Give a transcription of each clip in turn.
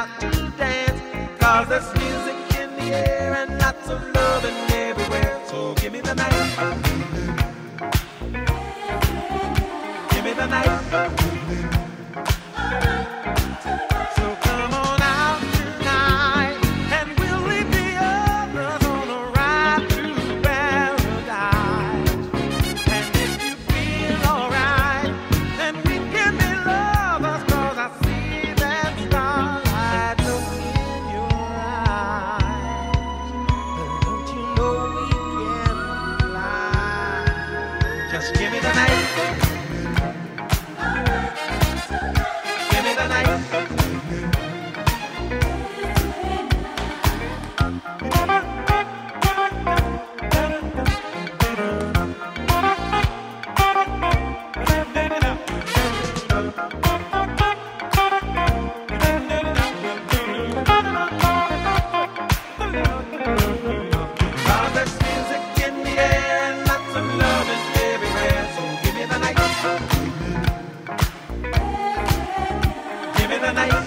out to dance. 'Cause there's music in the air and lots of loving everywhere. So give me the night. Give me the night. So come on out tonight and we'll leave the others on a ride through paradise. And if you feel alright, then we can be lovers. 'Cause I see that starlight look in your eyes. Don't you know we can fly? Just give me the night. Give me the night. Cause there's music in the air and lots of loving everywhere. So give me the night. Give me the night.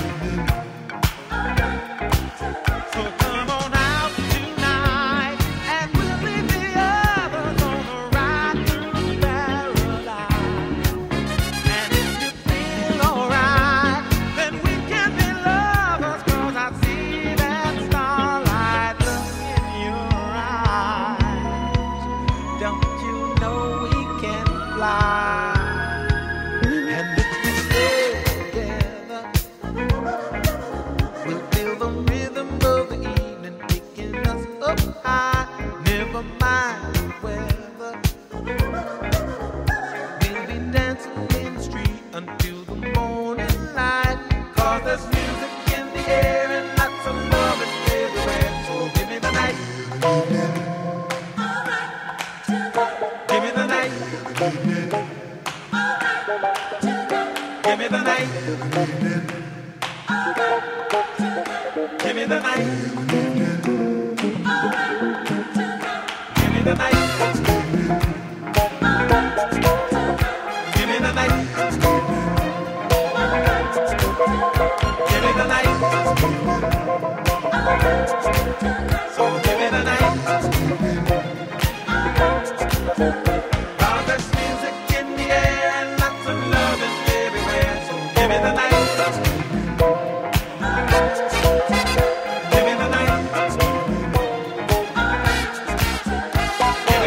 So come on out tonight and we'll leave the others on a ride through paradise. And if you feel alright, then we can be lovers. 'Cause I see that starlight look in your eyes. Don't you know we can fly? And if we stay together, we'll feel the rhythm of the evening picking us up high. Never mind the weather. We'll be dancing in the street until the morning light. 'Cause there's music in the air and lots of loving everywhere. So give me the night. Give me the night. Give me the night. Give me the night. Give me the night. Give me the night. Give me the night. So give me the night. 'Cause there's music in the air and lots of loving everywhere. So give me the night. Give me the night. Give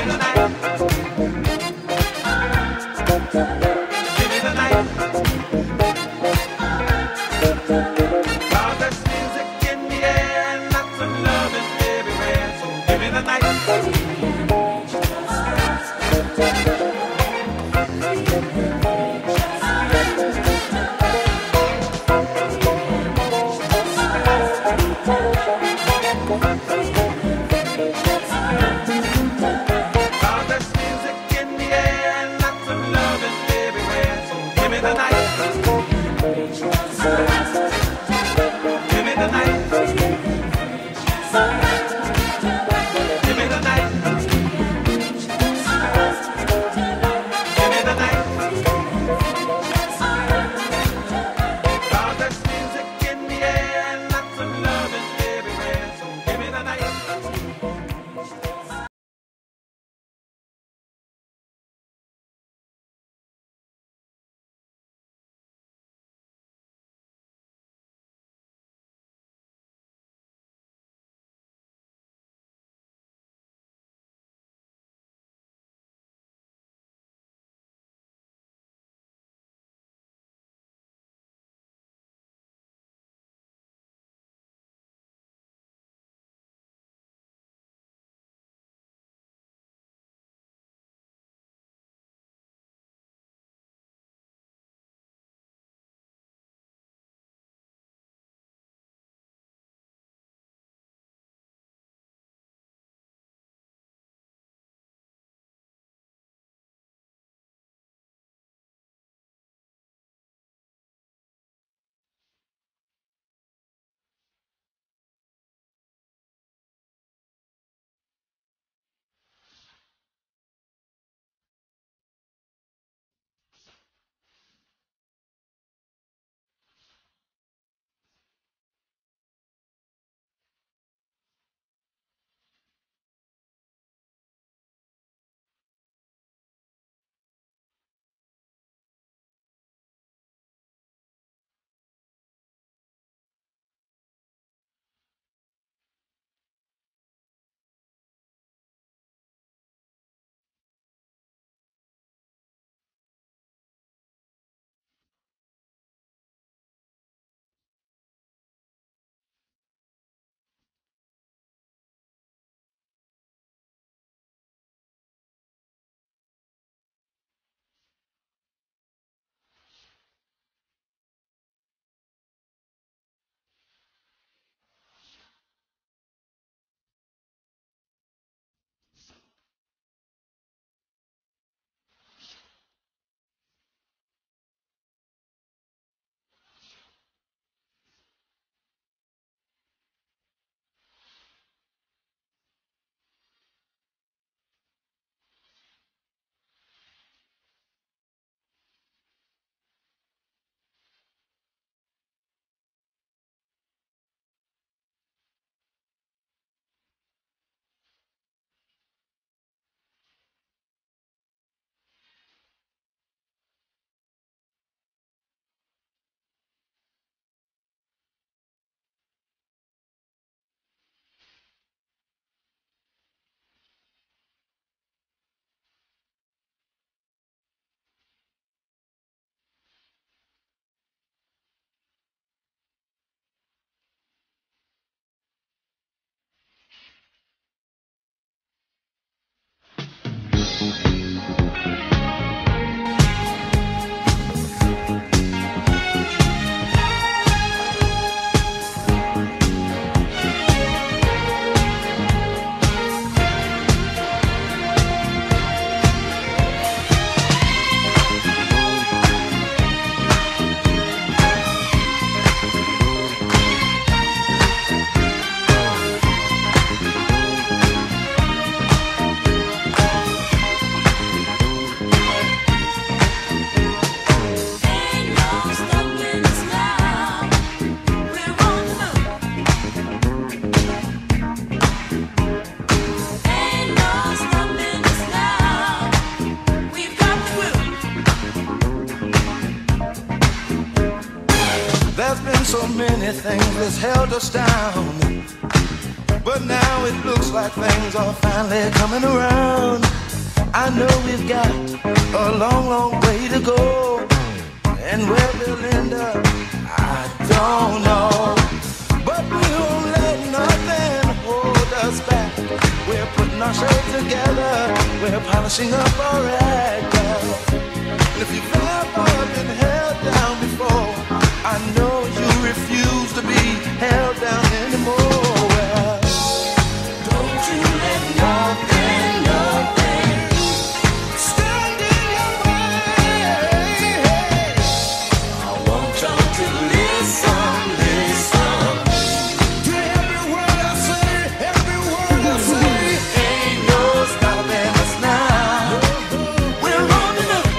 things that's held us down, but now it looks like things are finally coming around. I know we've got a long, long way to go, and where we'll end up, I don't know. But we won't let nothing hold us back. We're putting our show together, we're polishing up our act, girl. And if you've ever been held down before, I know you refuse to be held down anymore. Well, don't you let nothing, nothing stand in your way. I want you to listen, listen to every word I say, every word I say. Ain't no stopping us now. We're on the move.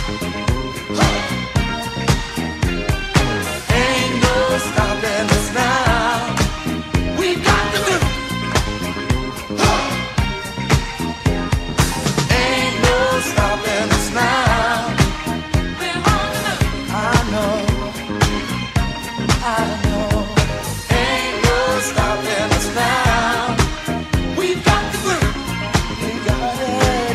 Ain't no stopping us now. We got to do. Ain't no stopping us now. We're on the move. I know. Ain't no stopping us now. We've got the groove. We got it.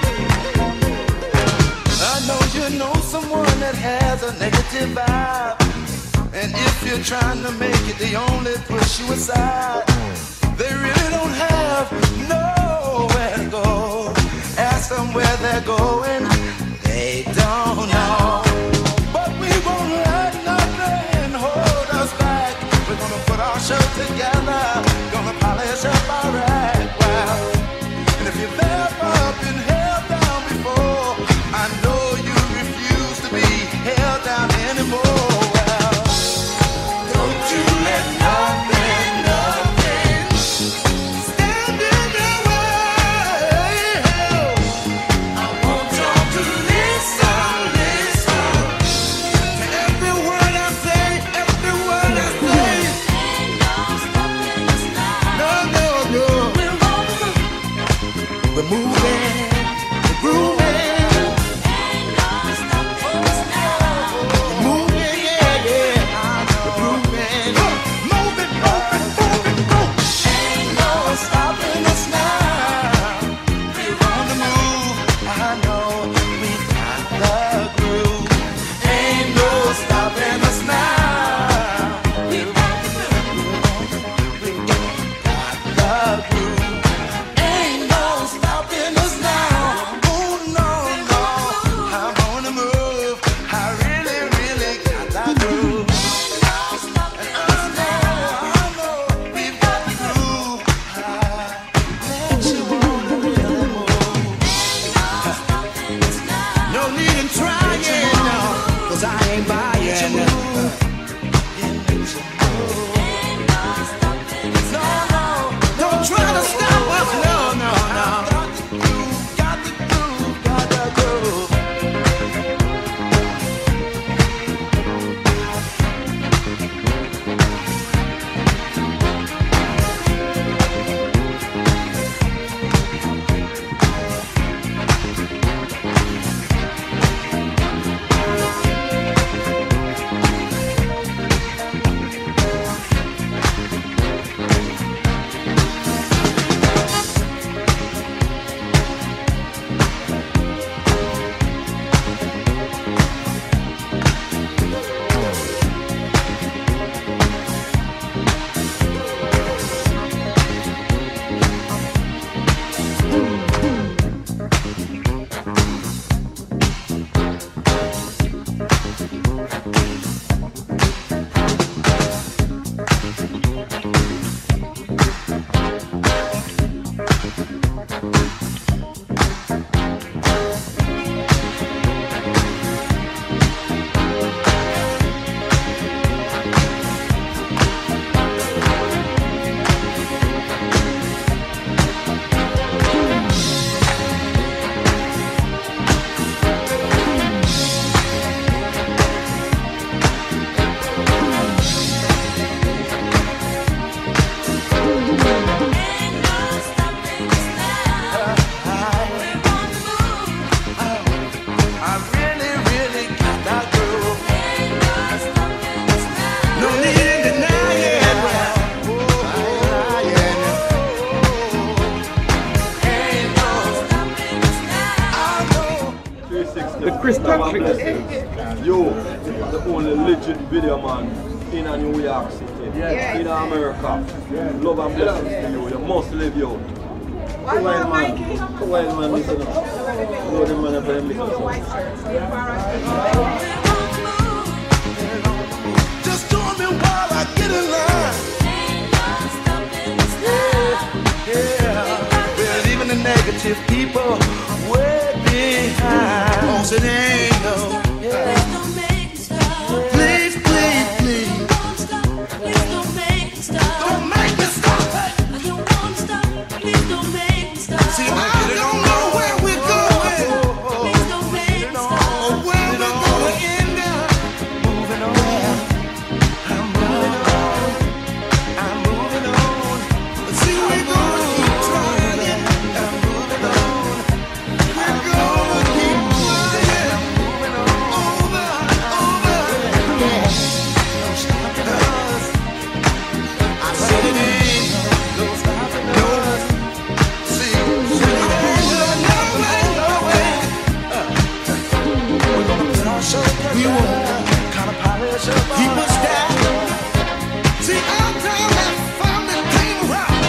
I know you know someone that has a negative vibe, and if you're trying to make it, they only push you aside. They really don't have nowhere to go. Ask them where they're going, they don't know. But we won't let nothing hold us back. We're gonna put our show together, gonna polish up our act. Wow. And if you've ever been held down before, I know you refuse to be held down anymore. Well, don't you let nothing, nothing stand in your way. I want you to listen, listen to every word I say, every word I say. Ain't no stopping us now. No, no, no. We're on the move. We're moving. respect. Yo, the only legit video man in New York City, in America. Love and blessings to you. You must live you. Wild man, listen up. Go the man for him Just join me while I get in line. We're leaving the negative people way behind. Oh, so they ain't no. Please, please, please. Don't make me stop. I don't want to stop. Please don't make me stop. See, I don't know where we're going. Please don't make me stop. Where we're going to end up. Moving on. I'm moving on. See, we're going to keep trying. I'm moving on. We're going to keep trying. I'm moving on. Over. No stopping us. I said it ain't no stopping us. See, no way. We're gonna put our show together. We want kind of polish up. Keep us down. See, our time has finally came around.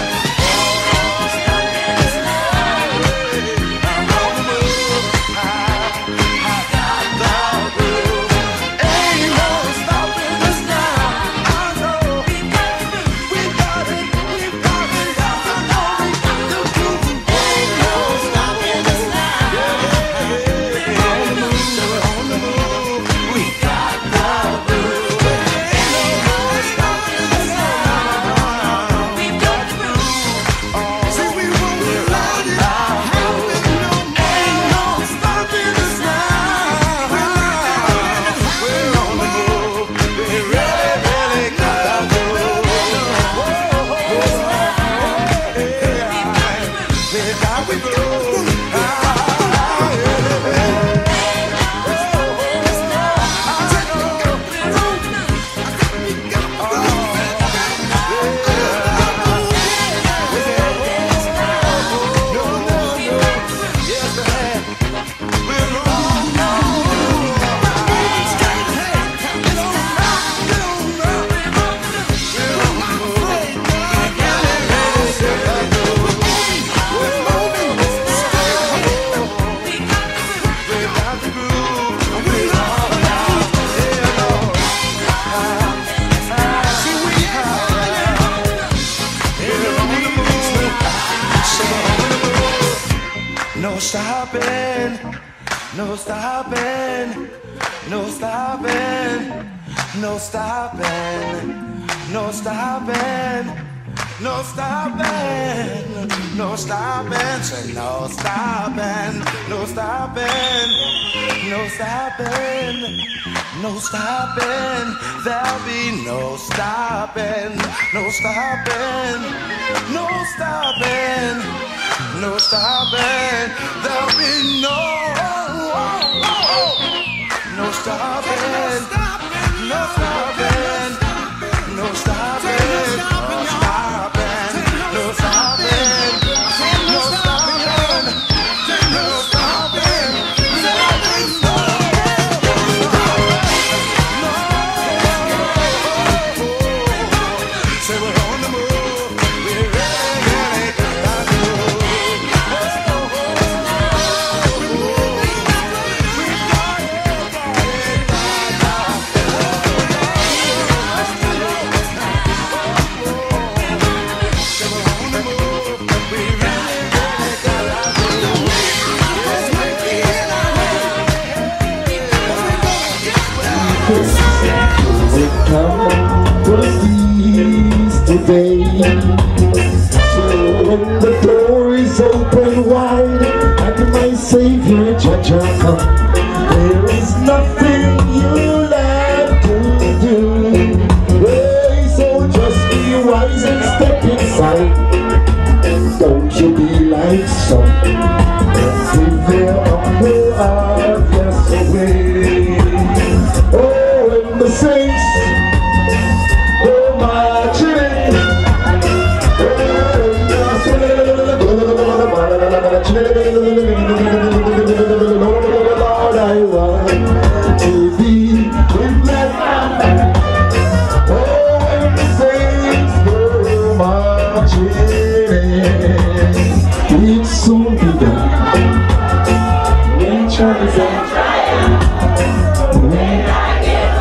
I'm on the move. I got the groove. Ain't no stopping us now. I know we got it. I know we got the groove. Ain't no stopping us now. We're on the move. We got the groove. Ain't no stopping us now. We got the groove. See, we won't let it happen no more. Ain't no stopping us now. We're on the move. We really got the groove. We got the groove. No stopping, no stopping, no stopping, no stopping, no stopping, no stopping, no stopping, say no stopping, no stopping, no stopping, no stopping, there'll be no stopping, no stopping, no stopping. No stopping, there'll be no stopping, no stopping, no stopping, no stopping, no stopping, no stopping, no stopping, say we're on the move, we're really got the move. Today, so when the door is open wide and my Savior Jaja come, there is nothing you'll have to do. Hey, so just be wise and step inside. Don't you be like some and give their humble heart, yes, away. Oh, and the saints go marching in. Lord, I It soon be done. When troubles are when I get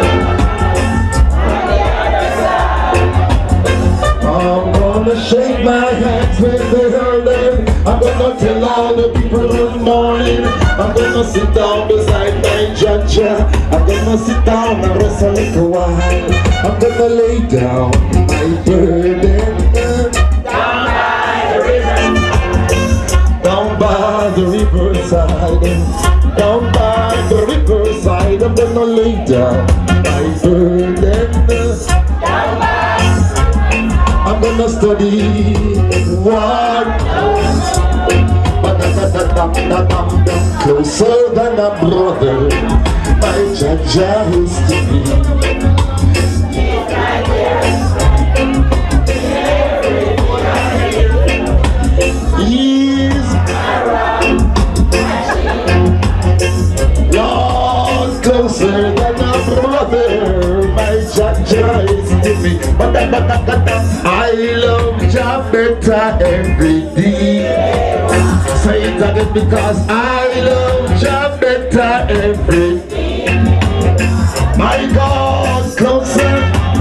I'm gonna shake my hands with the early. I'm gonna tell all the people good morning. I'm gonna sit down beside my judge. I'm gonna sit down and rest a little while. I'm gonna lay down my burden down by the riverside. Down by the riverside. I'm gonna lay down my burden. I'm gonna study one closer than a brother. My Jaja is to me. He's Lord, closer than a brother. My Jaja is to me. I love Jah better every day. Say it again because I love Jah better every day. My God, closer.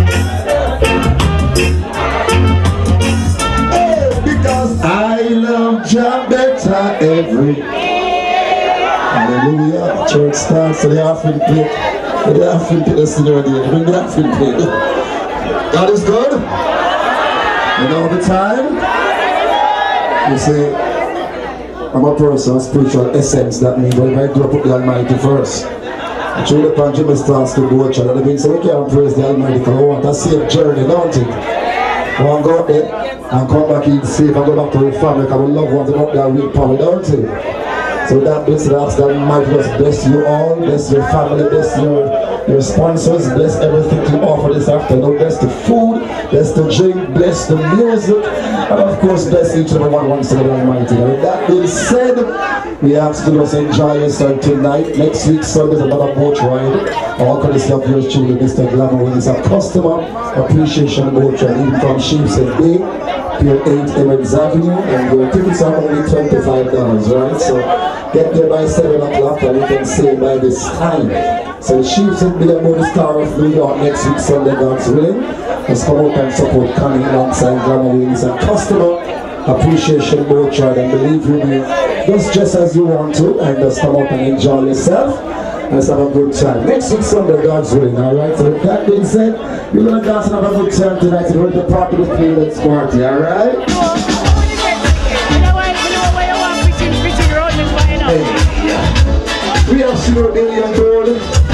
Oh, because I love Jah better every day. Hallelujah. Church starts so the offering plate. The offering plate is in your day. Bring the offering plate. God is good. And all the time. You see, I'm a person of spiritual essence. That means when I grow up with the Almighty first. I truly upon Jimmy starts to go to church. That means we can't praise the Almighty because we want a safe journey, don't it? We want to go up there and come back in safe and go back to the family because we love ones and up there with power, don't it? So that bless the ask that Almighty just bless you all, bless your family, bless your sponsors, bless everything to offer this afternoon, bless the food, bless the drink, bless the music, and of course bless each and every one once again, Almighty. And with that being said, we ask you to just enjoy yourself tonight. Next week Sunday is another boat ride. All kind of stuff yours truly, Mr. Glamour, is a customer appreciation boat ride, even from Sheepshead Bay, Pier 8 Emmons Avenue, and your tickets are only $25, right? So get there by 7 o'clock and you can say by this time. So Sheepshead Bay and the Star of New York next week Sunday, God's willing. Let's come out and support Connie alongside Glamour. It's a customer appreciation boat ride, and believe you me, just as you want to, and just come out and enjoy yourself. Let's have a good time. Next week Sunday, God's willing, alright? So with that being said, we're going to dance and have a good time tonight and we're going to party with me. Let's party, alright? Hey, we have Sir Billy and Gold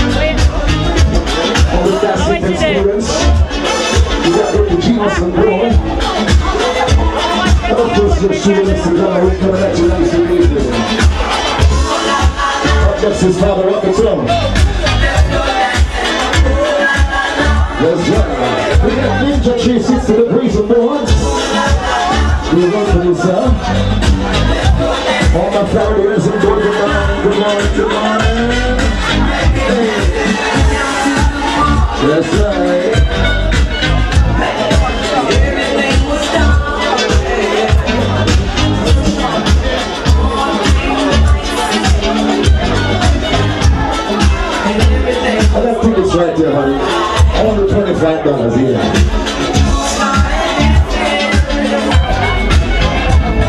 on the dancing experience. We got Dr. Genius and Gold. Of course, your students and we're coming at you nice and easy. That's his father, rock and roll. Let's go. We got Ninja 360 degrees of board. We run for this, all my founders and good morning, good morning, good morning. Hey. That's right. I got tickets right there, honey. Only $25 here.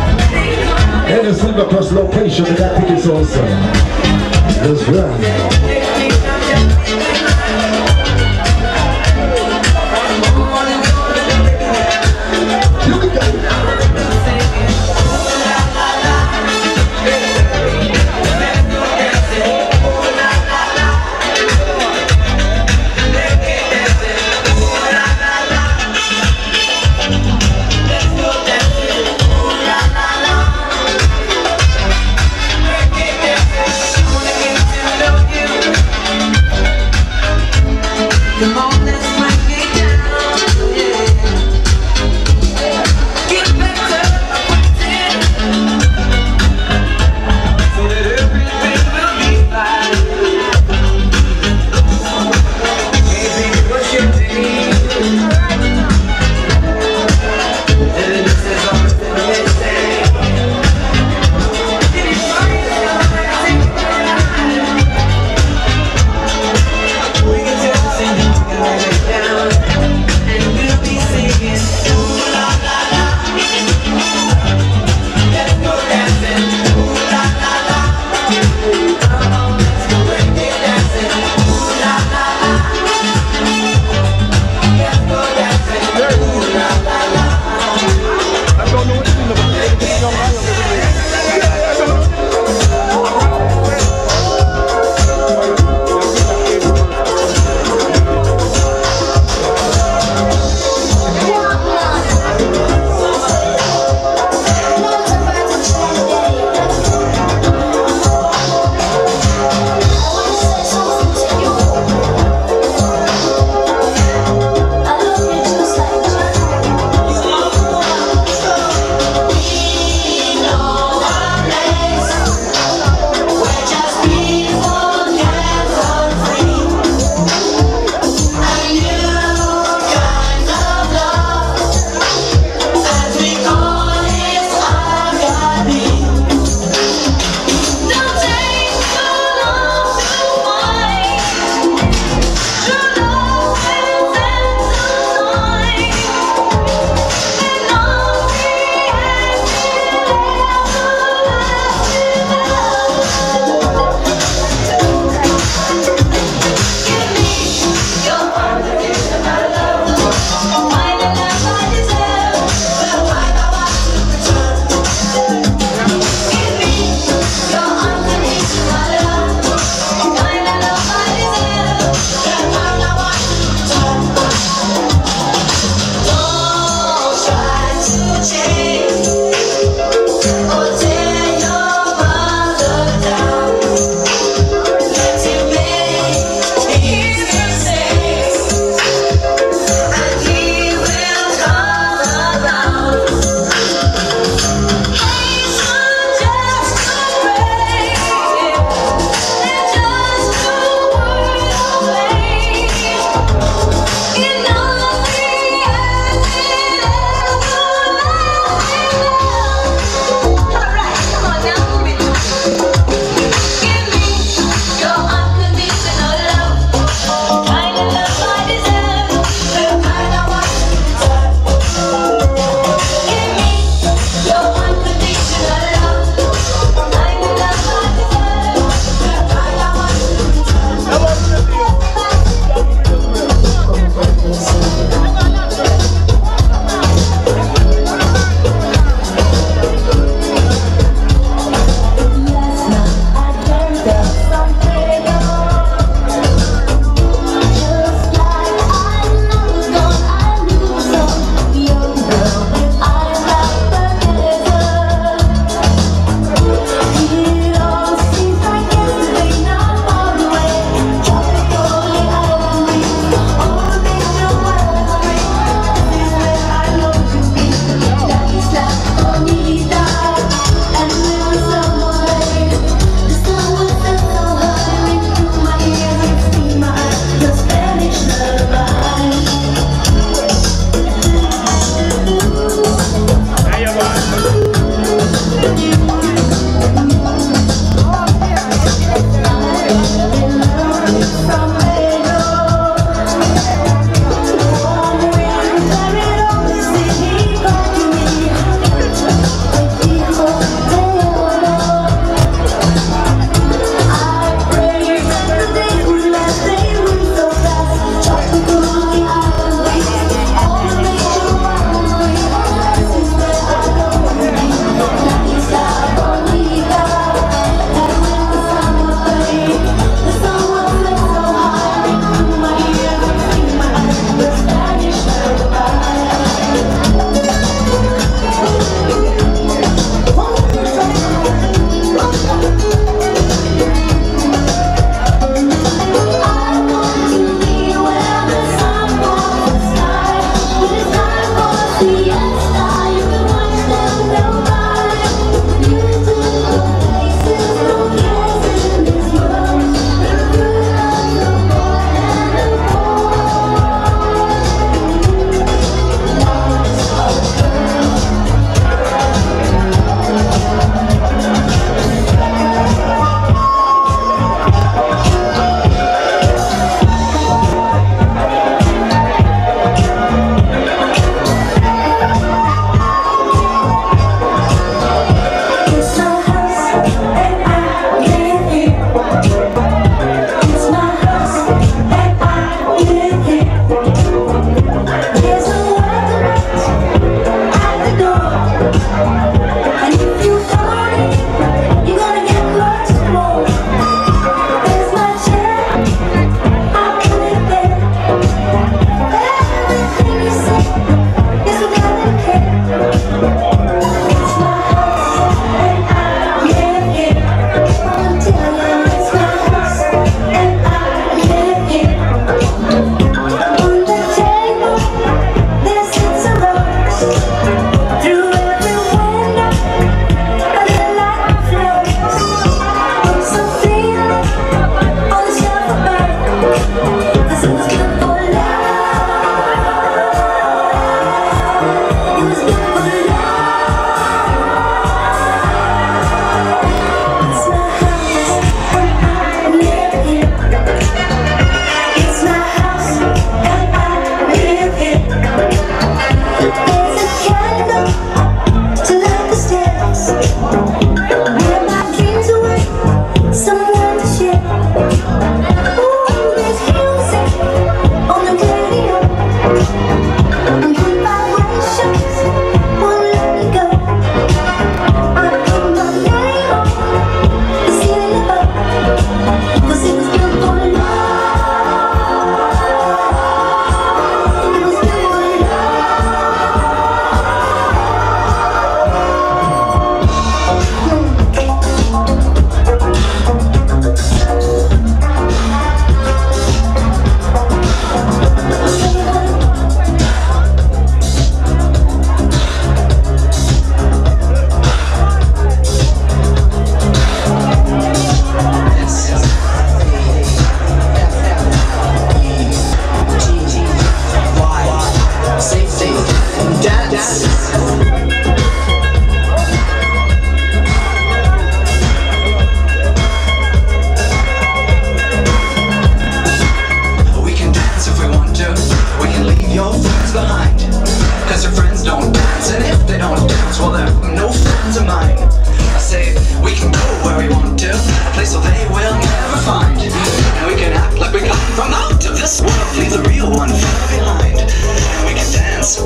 We can dance if we want to. We can leave your friends behind. Cause your friends don't dance, and if they don't dance, well, they're no friends of mine. I say we can go where we want to, a place where they will never find. And we can act like we come from out of this world, leave the real one far behind. And we can dance.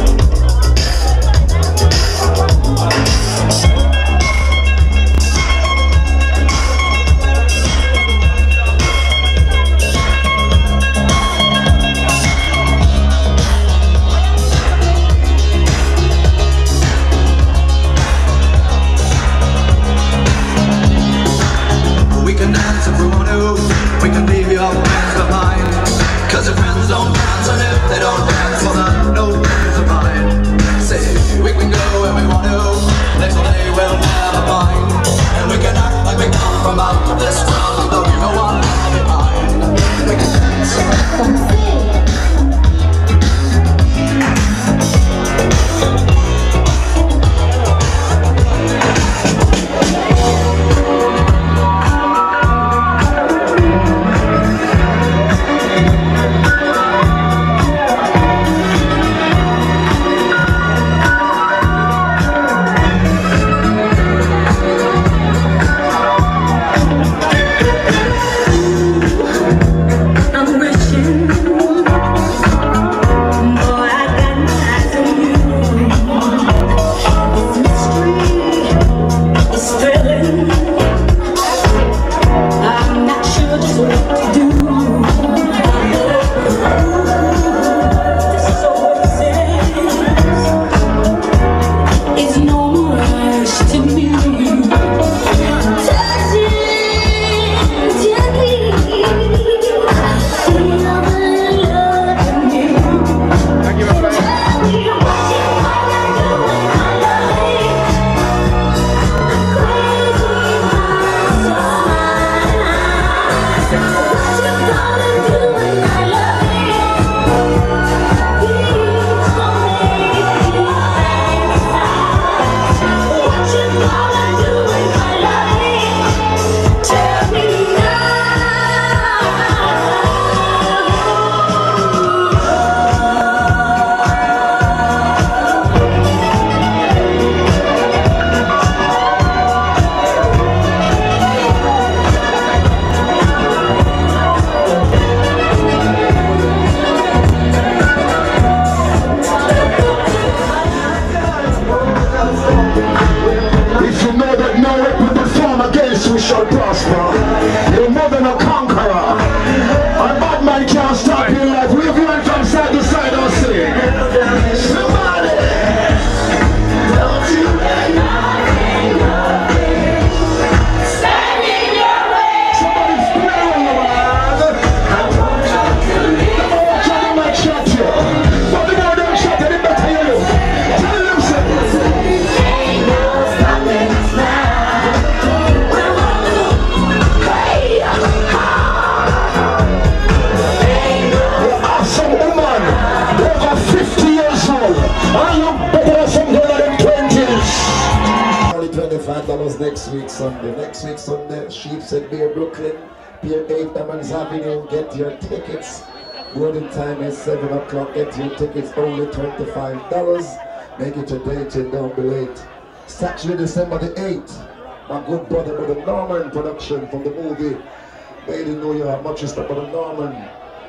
We can dance if we want to. We can leave your friends behind. Cause your friends don't dance, and if they don't dance, well, they're no friends of mine. Say we can go where we want to, place where they will never find. And we can act like we come from out of this world, though you know what behind. We can dance. Next week Sunday, Sheep's at Beer Brooklyn, Pier 8 Diamonds Avenue. Get your tickets. Boarding time is 7 o'clock. Get your tickets, only $25. Make it a date and don't be late. Saturday, December the 8th, my good brother Brother Norman production from the movie Made in New York, much respect Brother Norman.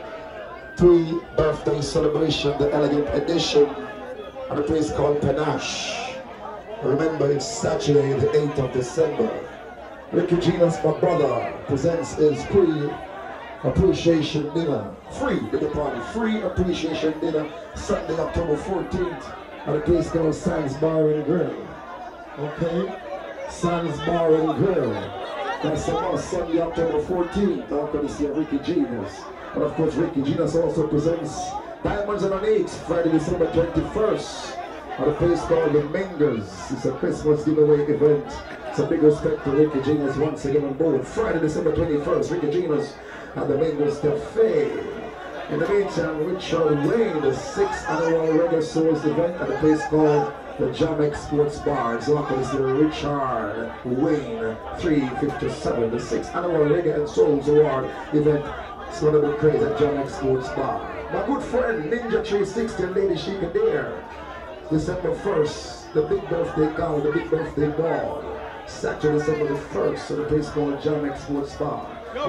3 birthday celebration, the elegant edition, at a place called Panache. Remember, it's Saturday, the 8th of December. Ricky Genus, my brother, presents his pre-appreciation dinner. Free appreciation dinner, Sunday, October 14th, at a place called Sands Bar and Grill. Okay? Sands Bar and Grill. That's on Sunday, October 14th. I'm going to see Ricky Genus. And of course, Ricky Genus also presents Diamonds and Onyx, Friday, December 21st. At a place called the Mingers. It's a Christmas giveaway event. It's a big respect to Ricky Genus once again on board. Friday, December 21st, Ricky Genus at the Mingers Cafe. In the meantime, Richard Wayne, the 6th annual Reggae Souls event at a place called the Jamek Sports Bar. It's local. It's the Richard Wayne 357, the 6th annual Reggae and Souls Award event. It's going to be crazy at Jamek Sports Bar. My good friend Ninja 360 and Lady Sheik there. December 1st, the big birthday call, the big birthday ball. Saturday, December the 1st, at a place called Jamek Sports Bar.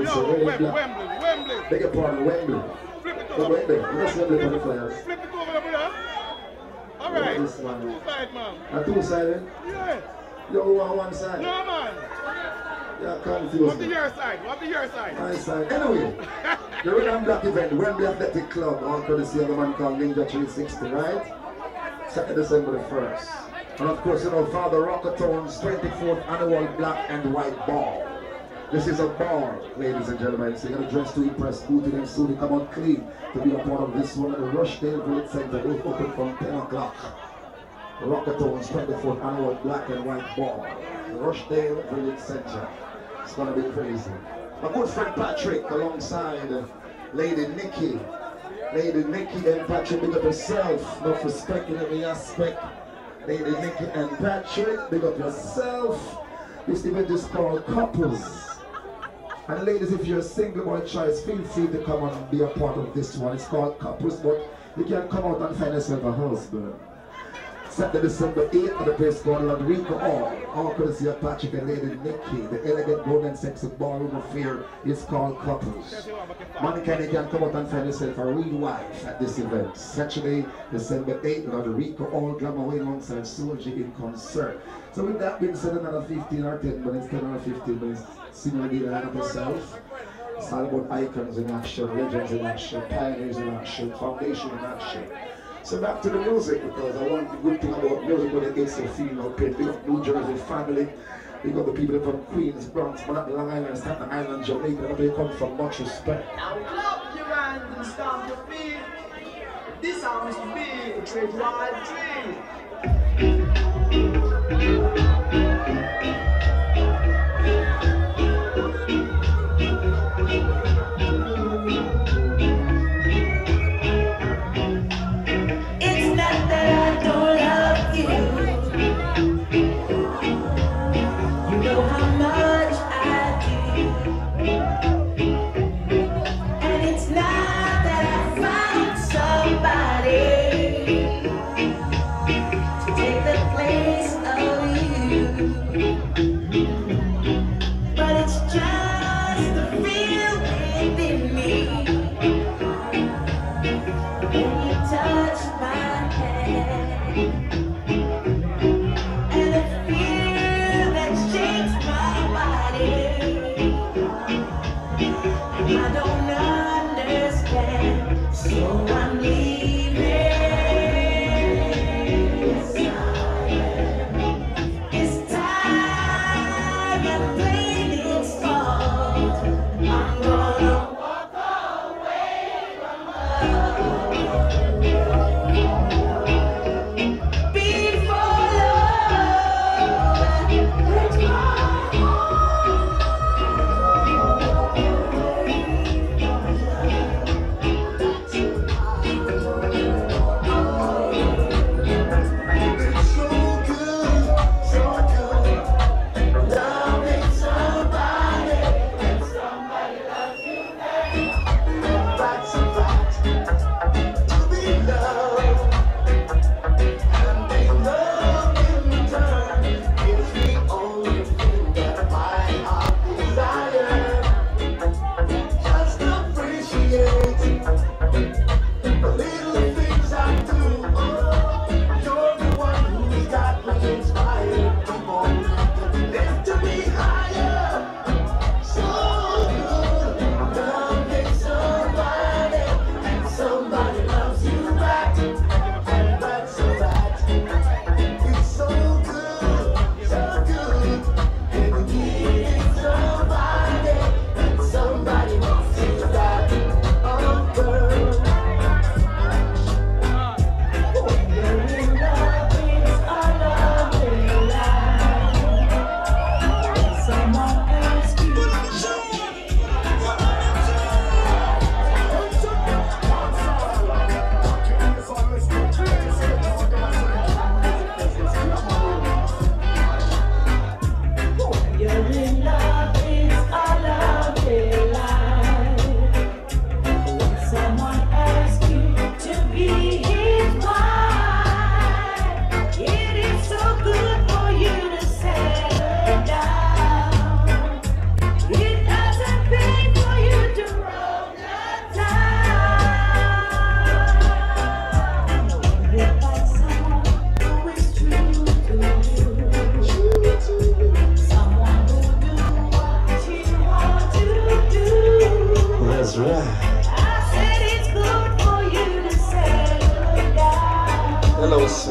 Wembley. Beg your pardon, Wembley. Flip it Go over. Wembley. Let's Wembley for the players. Flip it over, brother. All right. This one. Two side, man. Two-sided? Yeah. You go on one side. No, man. You're confused. What's the your side? What's the your side? My side. Anyway, the Red and Black event, Wembley Athletic Club, on courtesy of a man called Ninja 360, right? Saturday, December the 1st. And of course, you know, Father Rockatone's 24th annual Black and White Ball. This is a ball, ladies and gentlemen. So you're going to dress to impress, booted and soon come out clean to be a part of this one at the Rushdale Village Center. Will open from 10 o'clock. Rockatone's 24th annual Black and White Ball. Rushdale Village Center. It's going to be crazy. My good friend Patrick alongside Lady Nikki. Lady Nikki and Patrick, big up yourself. Enough respect in every aspect. Lady Nikki and Patrick, big up yourself. This event is called Couples. And ladies, if you're a single boy choice, feel free to come and be a part of this one. It's called Couples, but you can come out and find yourself a husband. Saturday, December 8th at the place called Ladrico Hall. All courtesy of Patrick and Lady Nikki. The elegant, bold and sexy ballroom affair is called Couples. Mankind can come out and find yourself a real wife at this event. Saturday, December 8th at Ladrico Hall, Glamour Way alongside Soulja in concert. So with that being said, another 15 or 10 minutes, 10 or 15 minutes, senior leader and yourself. It's all about icons in action, legends in action, pioneers in action, foundation in action. So back to the music, because I want the good thing about music when it gets a female pit. Big up New Jersey family, big up the people from Queens, Bronx, Manhattan, Long Island, Staten Island, Jamaica, they come from much respect. Now clap your hands and stomp your feet. This sounds to be a trade wide tree.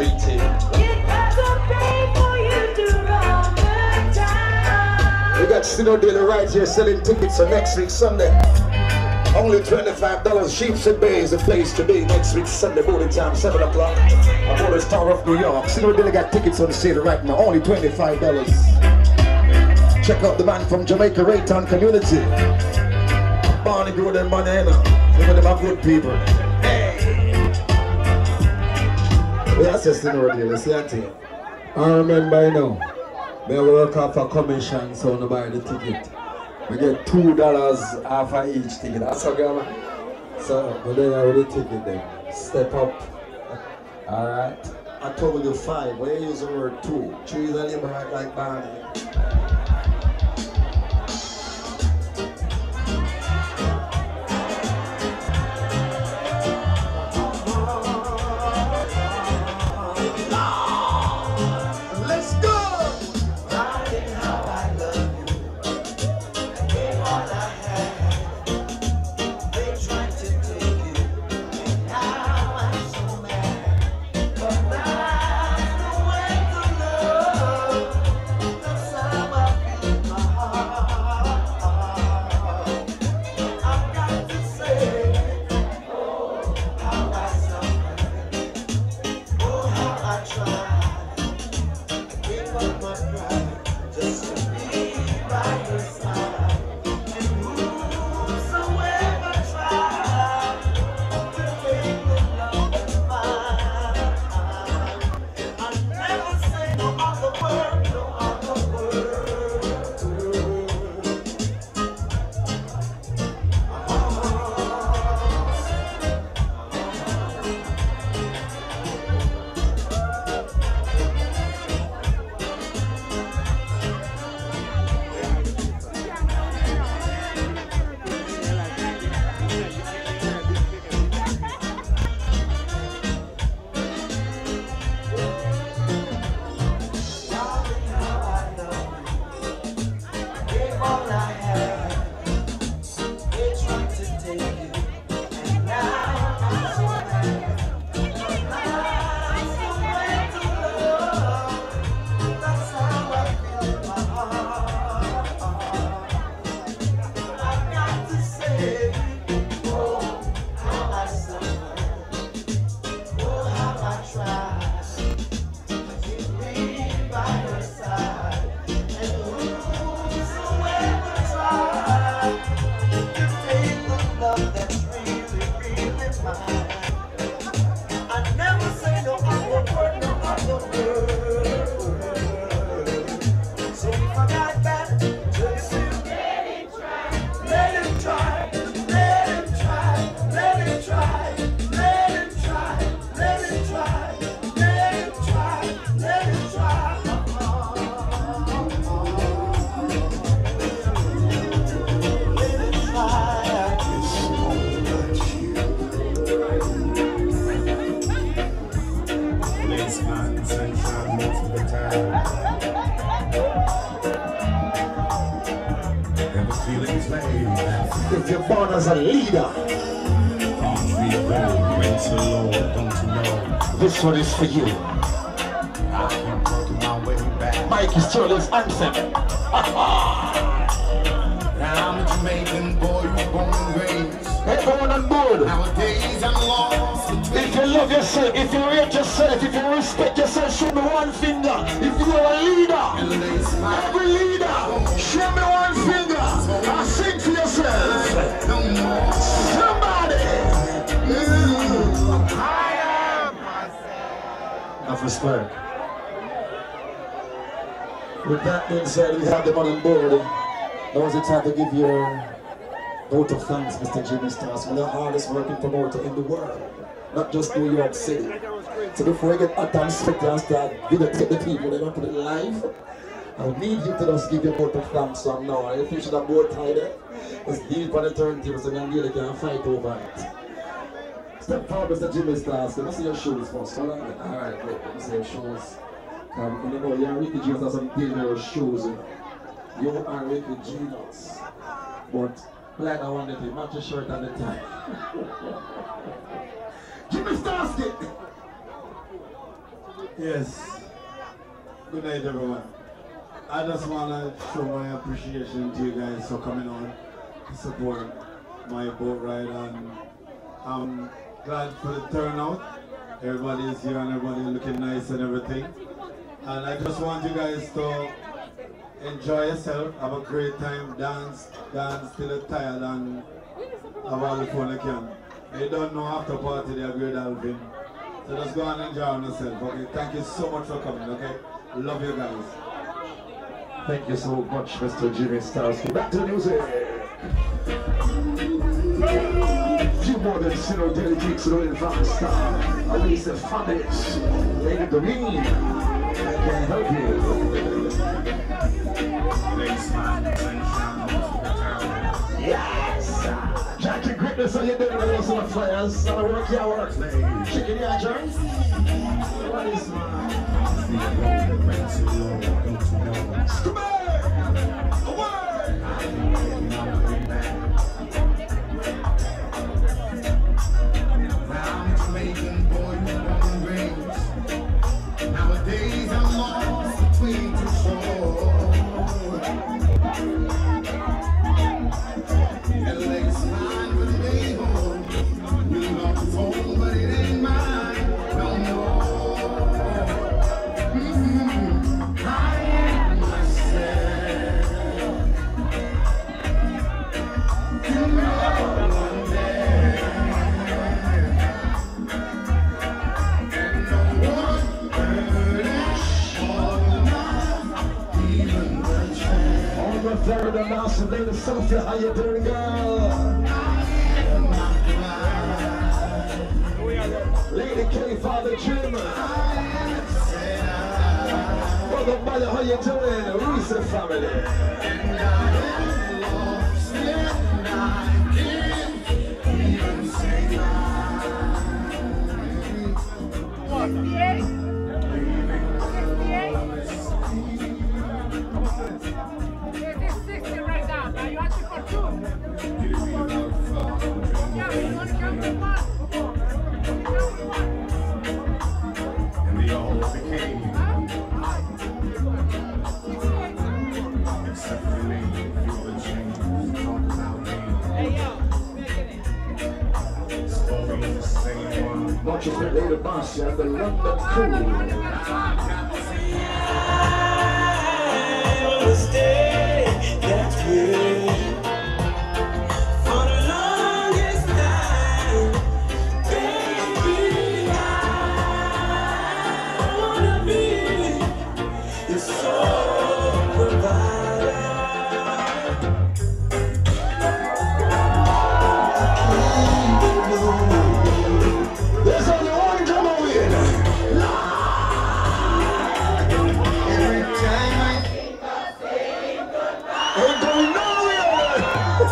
waiting. We got Sino Dealer right here selling tickets for next week Sunday. Only $25. Sheepshead Bay is the place to be next week Sunday morning time, 7 o'clock. I'm the Star of New York. Sino Dealer got tickets on sale right now, only $25. Check out the man from Jamaica, Raytown community. Barney Grove and Banana. Some of them are good people. Hey! Yeah, that's just Sino Dealer, see that thing. I remember, you know, I work off a commission, so I buy the ticket. We get $2 off of each ticket. That's okay, man. So, but then I will ticket then. Step up. Alright. I told you 5. When you use the word 2, 3 is a little right like Barney. If you're born as a leader, this one is for you. Mikey Sterling's anthem. Now I'm a Jamaican boy, you born and raised. Everyone on board. Nowadays I'm lost. If you love yourself, if you rate yourself, if you respect yourself, show me one finger. If you are a leader, every leader, show me one finger. And sing for yourself. Somebody. I am myself. Enough respect. With that being said, we have them on board. Now is the time to give your vote of thanks, Mr. Jimmy Stars, for the hardest working promoter in the world, not just New York City. So before I get hot and sweaty and start videotape the people, they don't put it live, I need you to just give your vote of thanks song now. I think you should have both tied it. It's deep on the turntables and then really can fight over it. Step forward, Mr. Jimmy Stars. Let me see your shoes first. Hold on. Alright, let me see your shoes. You know, you're Ricky Genius has some dangerous shoes. You are Ricky Genius. But like I wanted to match your shirt and the tie. Jimmy Starsky! Yes. Good night, everyone. I just want to show my appreciation to you guys for coming on to support my boat ride, and I'm glad for the turnout. Everybody is here and everybody looking nice and everything. And I just want you guys to enjoy yourself, have a great time, dance till you're tired, and have all the fun you can. You don't know after party they're great Alvin. So just go and enjoy yourself, okay? Thank you so much for coming, okay? Love you guys. Thank you so much, Mr. Jimmy Starsky. Back to the music. Few more than zero delegates to the advanced star. At least the families. Lady Doreen. I can help you. Yes! Jackie Greatness, how you doing with us on the flyers? I work your work. Chicken your joints. What is my... Nowadays I'm lost between two shores. LA's fine, but it ain't home. New York's home, but it ain't mine. No more. I am myself. Tomorrow, one day. And no one On the third and last of Lady Sophia, how you doing, girl? Lady K, Father Jim. Brother Maya, how you doing? Reese family. And they all became, except for me, feel the change, talk about me. Stories the same one. Watch us with Lady Marcia and the London Crew. There's only one drummer win. Every time I ain't going nowhere.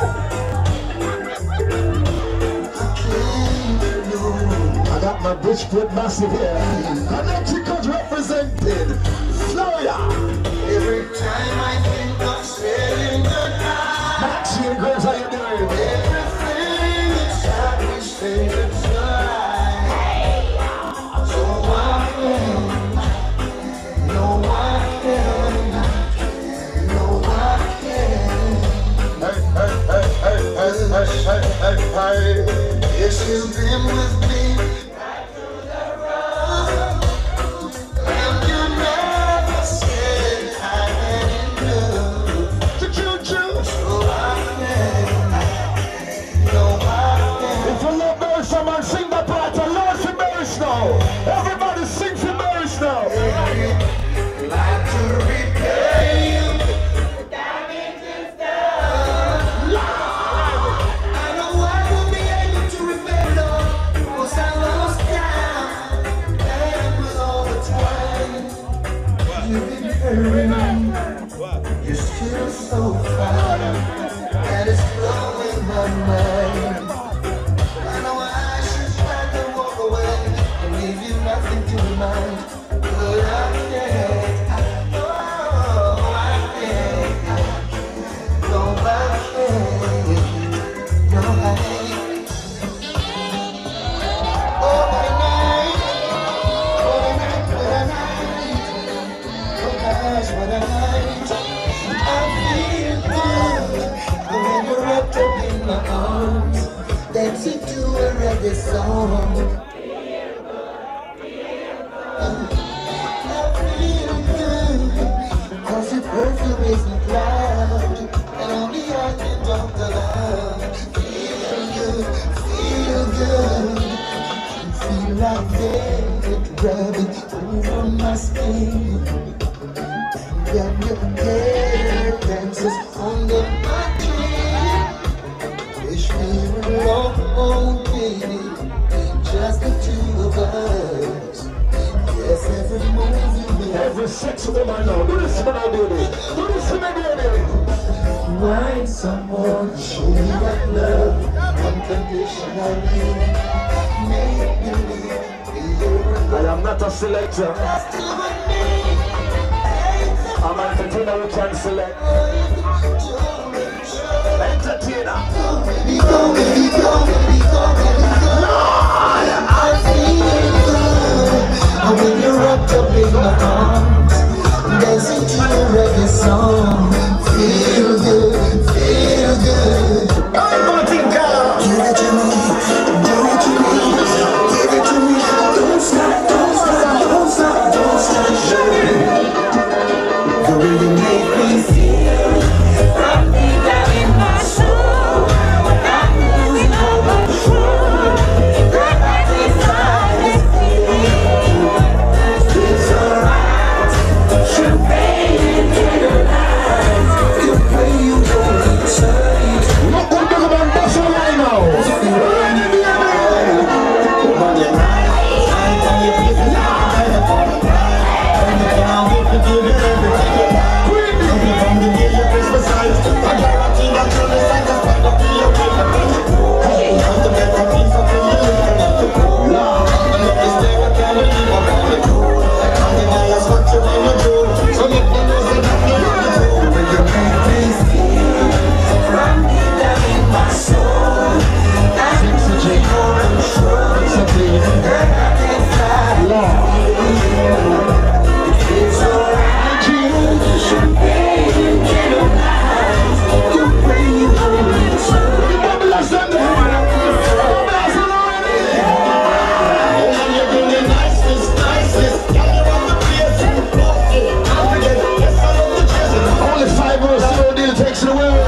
I got my Bridgeport Massive here. Connecticut represented. Florida. Every time I think of spending the night, Maxine Graves, how you doing? everything inside me stays alive. So I can, no I can, no I can. Yes, you've been with me right through the rough, and you never said I had enough. Choo-choo. So I can, no I can. If you love Mary, someone sing the part. The Lord for Mary Snow. Everybody sing for Mary Snow. Like to repay you the damage and stuff. I know I won't be able to repay love, 'cause I lost count. And with all the time you've been hurting, you're still so fine, and it's blowing my mind. I know I should try to walk away and leave you nothing to remind, but I can't. Oh, I can't. No, I can't. No, I can't. Oh, my night. Oh, my night. Cause your perfume isn't loud, and on the island of the love, feel good, feel like dead, rubbing over my skin, and then your hair dances under my chin. Wish we were alone, baby, just the two of us. Yes, every move you make, Every sex woman now, do this for my baby. Do this for my baby. find someone to show me that love unconditionally. Make believe I am not a selector. I'm an entertainer who can select. Entertainer. I feel good when you're wrapped up in my arms, dancing to a reggae song. Feel good, feel good. I'm gonna think Give it to me, do it to me, give it to me. Don't stop, don't stop, don't stop, don't stop. The way you make me feel, from deep down in my soul, I'm losing all control. That I desire this feeling. It's alright, champagne in your eyes. The way you hold me tight. look what the man does right now. Only 5 hours slow deal takes the world.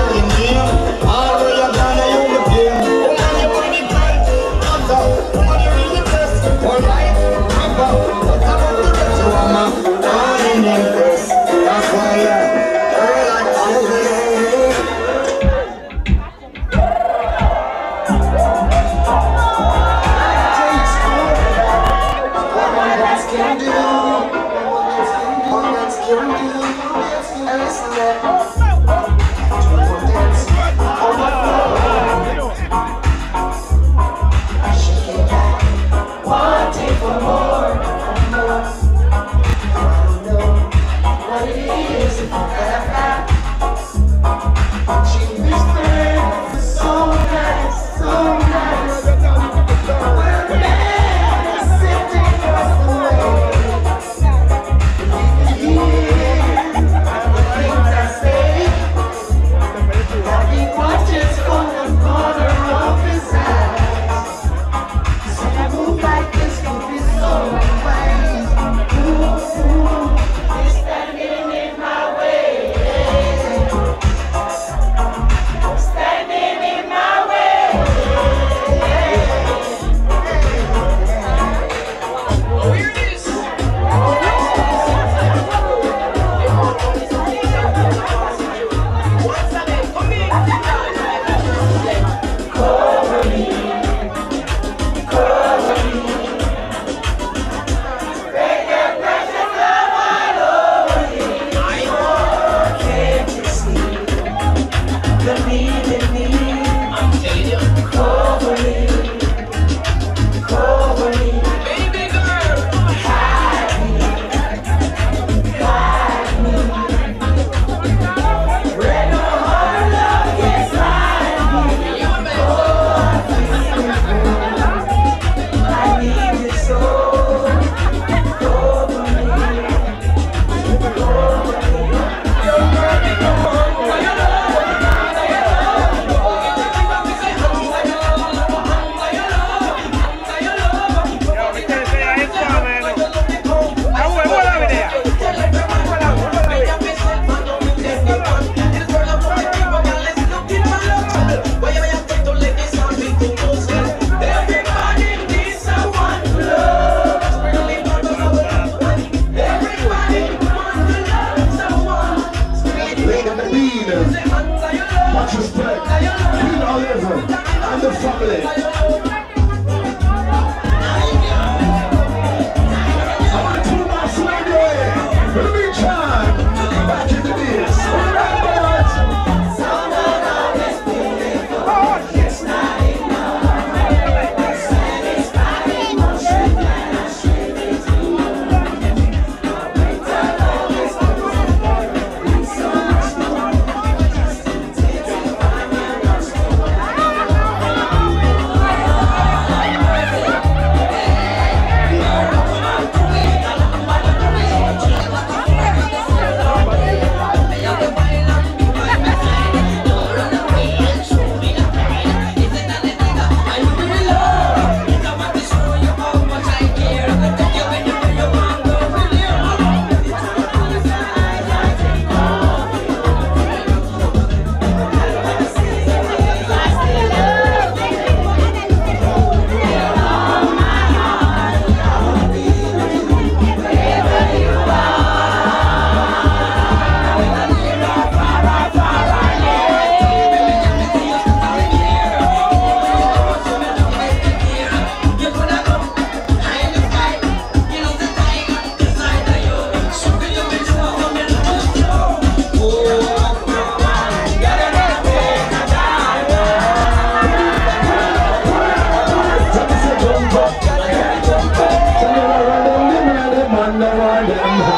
I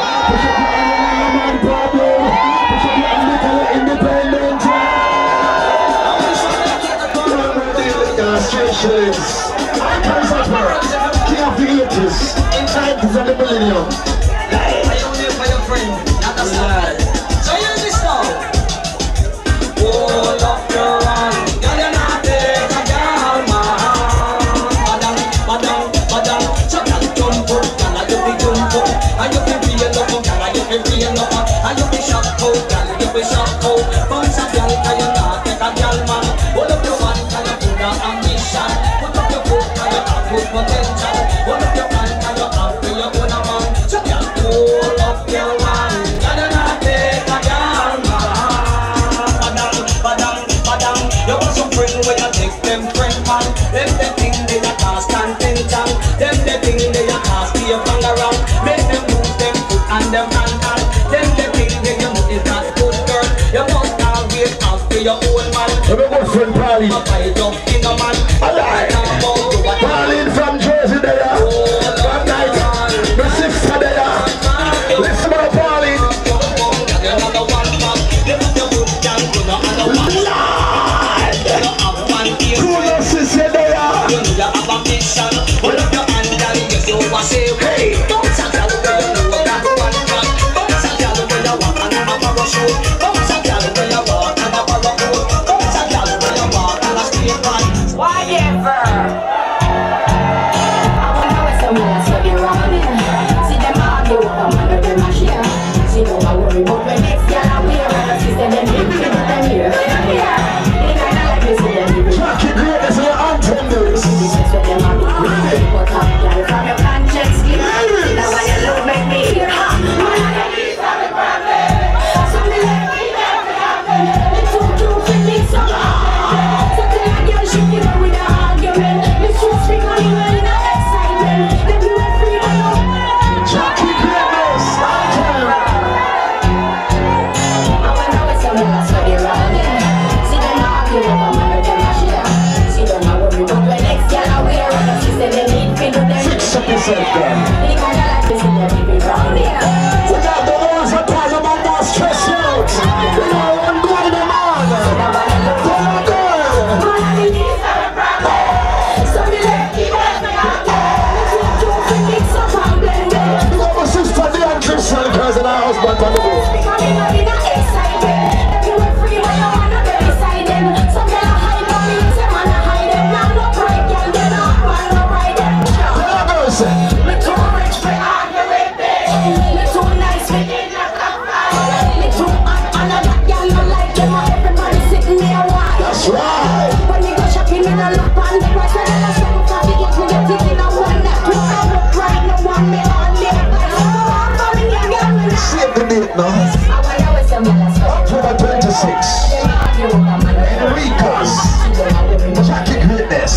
Push up your man problem. Push up your little independent. Demonstrations. Icons of her. King of the 80s. In 90s and the millennium. I only for your friend, not a star. So hear this now. Hold up your hand, girl, you're not take a girl, man. Badang, badang, so girl, jump up, girl, you be jump up. And you be real up, girl, you be real up. And you be shock out, girl, you be shock out. Bounce a girl, cause you not take a girl, man. Hold up your hand, cause you put an ambition. Put up your foot, cause you have good potential. Hold up your hand, cause you have for your own man. So girl, hold up your hand, girl, you not take a girl, man. Badang, you want some friend when you take them friend, man. Them the thing they a cause contention. Them the thing they a cause be a bang around. Make them lose them foot and them hand. Them the thing they you know is not good, girl. You must always have for your own man. I'm a good friend, Pauline. Alive. Pauline from Jersey there. One night, my sister there. Listen to Pauline. Cool sister there. Hey. October 26. Enrica's Jackie Greatness.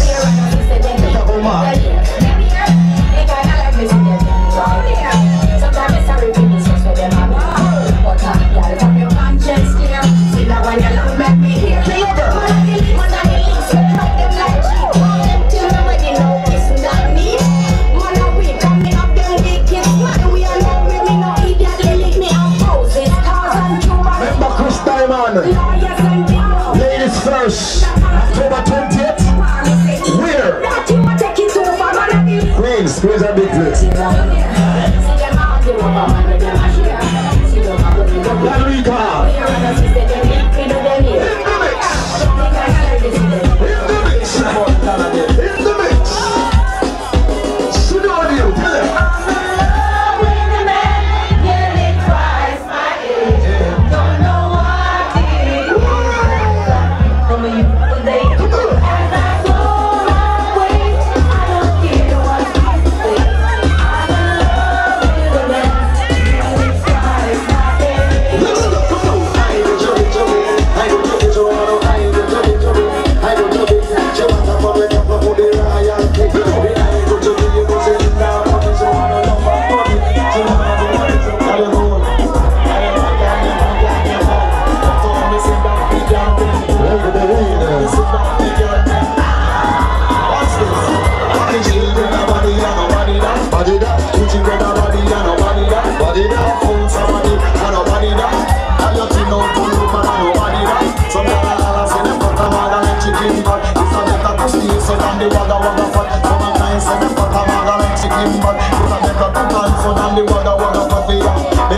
Ladies first, October 20th. Where? Queens are big place. Enrica. In the mix. Sidonia, tell them.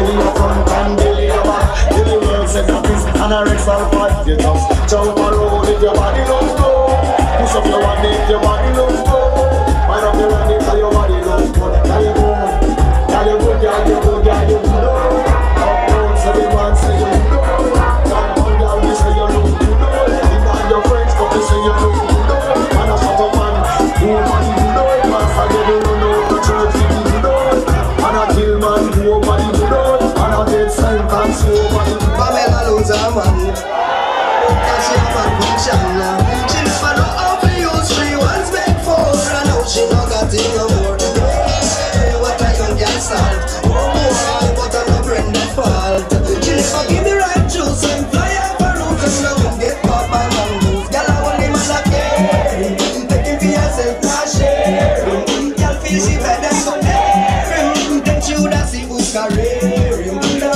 belly your front and belly your back. Till the world says that this anorexia fat. You just jump around if your body don't go. Push up your one if your body don't go. Wind up your one if your body don't go. Now you go, now you good, girl, you good, girl, you good. Up down, so the man say you good. Down, down, you say you look good. Even your friends come to say you look good. Man, a shut up man, woman, you know it. Master, you don't know the church, you know. Man, a kill man, nobody you know. Man, a dead sentence, nobody. Pamela lose her man. Cause she have a function now. She never know how to use 3 ones meant for. And now she not got it no more. Hey, what a young girl start. Oh boy, but I'm not friend of fault. She never give the right juice and fly up her roots. And now get caught by mangoes. Girl, I want him as a care. Taking for yourself, not sharing. Girl, feel she better so daring. Then she would have see who's careering.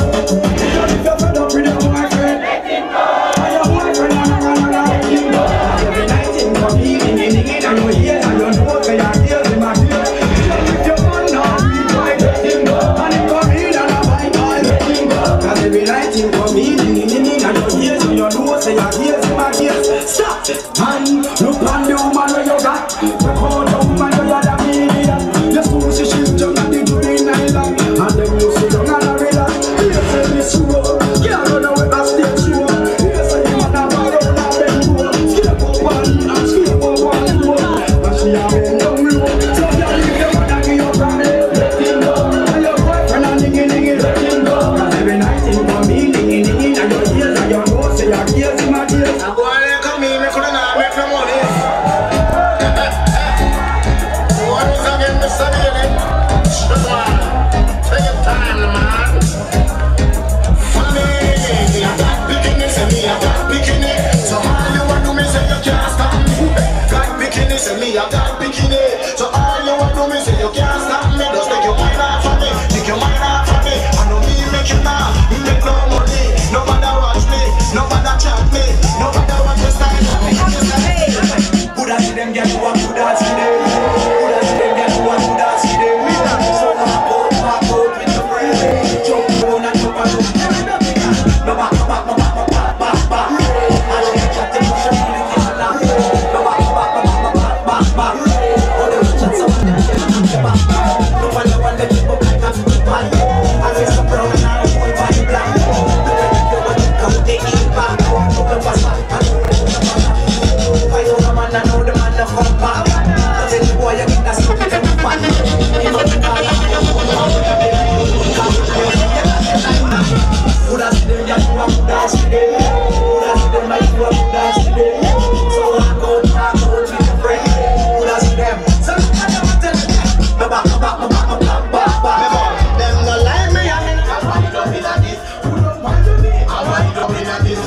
Man, look on the woman where you got. Record the woman where you da media. You soon see she jump at the green island. And then you see young and a relax. You say this show, can't run away a stage show. You say you man a bad on a bend road. Skip up and skip up and low. And she a bend down low. So you leave your man and give your family. Let him go. And your boyfriend a niggy niggy. Let him go. Cause every night him come in niggy niggy. And your ears and your nose say your ears in my ears. I got bikini, so all you want to me say you can't stop me. Just take your mind off of me, take your mind off of me. I know me make you mad, me make no money. Nobody watch me, nobody chat me, nobody watch your style. Coulda see them get you up, coulda see them. Coulda see them get you up, coulda see them. So walk out with the friend. Jump on and jump and jump. No back, back, back, back, back, back, back. I just chat to push your feeling in the lap. No back, back, back, back, back, back, back. Oh, they will chat so much that they can't push your back. No one, no one, they keep up like a food pan. I feel so proud and I don't want to black. The way you want to come, they eat back. The pass back, I know the man, I know the man, I come back. I tell you boy, you get that stupid and fun. You know the guy, you know the man, coulda see them, yeah, you have coulda see them. Coulda see them, like you have coulda see them. So walk out with your friend. Coulda see them. So look at them and tell them, no back, no back, no back, no back, back, back. Them no like me, I mean, I want to be like this. Who don't want to be? I want to be like this.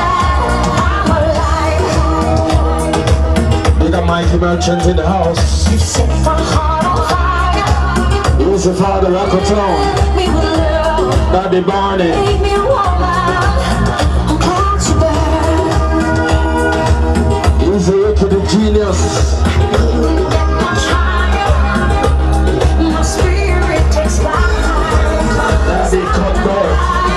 Merchants in the house. set my heart on fire. Lucifer the Rockatown. Me with love. Daddy Barney. Make me woman. I'm glad you're there. Easy to the genius. Couldn't get much higher. My spirit takes flight. Daddy Cutler.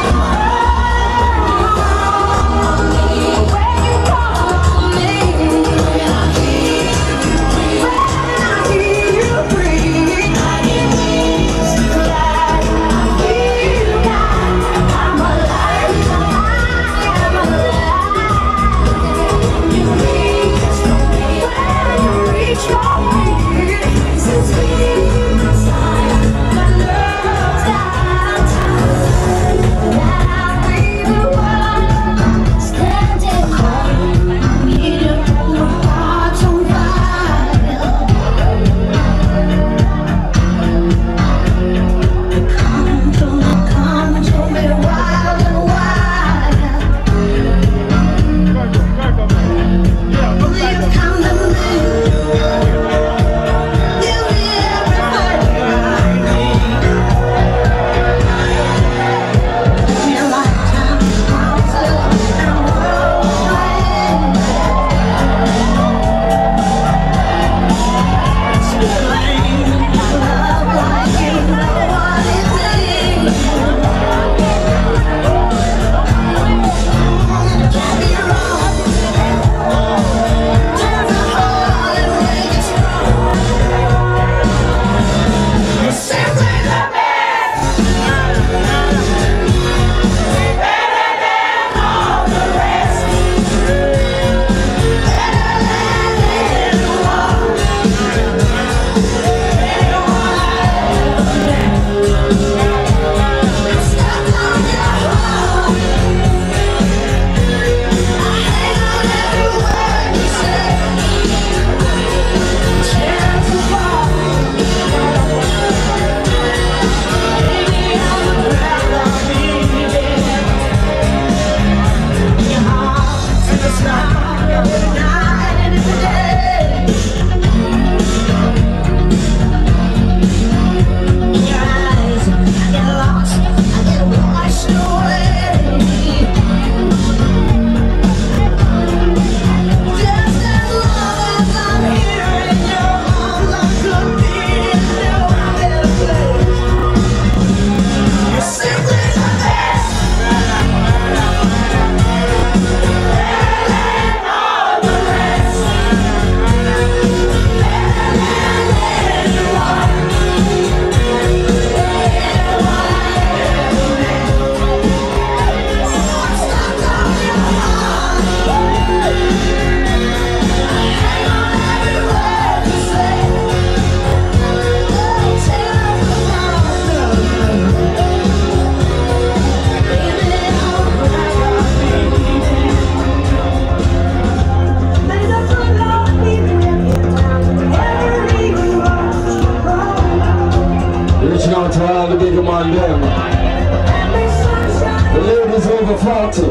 The ladies over 40.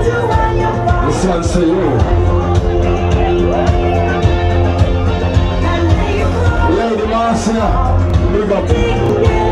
This one's for you. Lady Marcia, big up.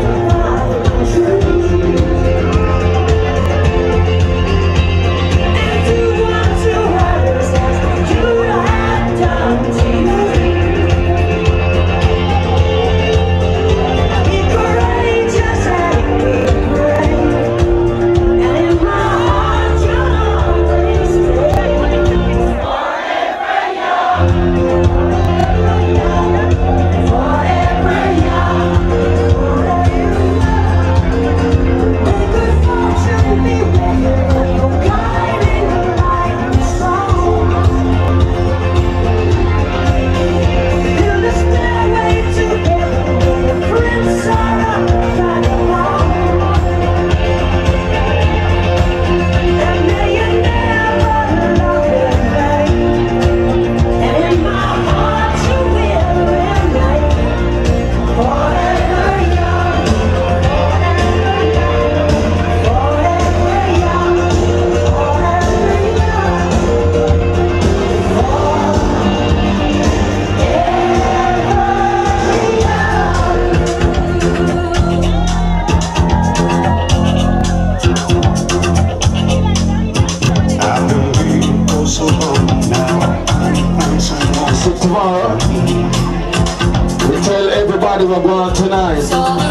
party we're going tonight.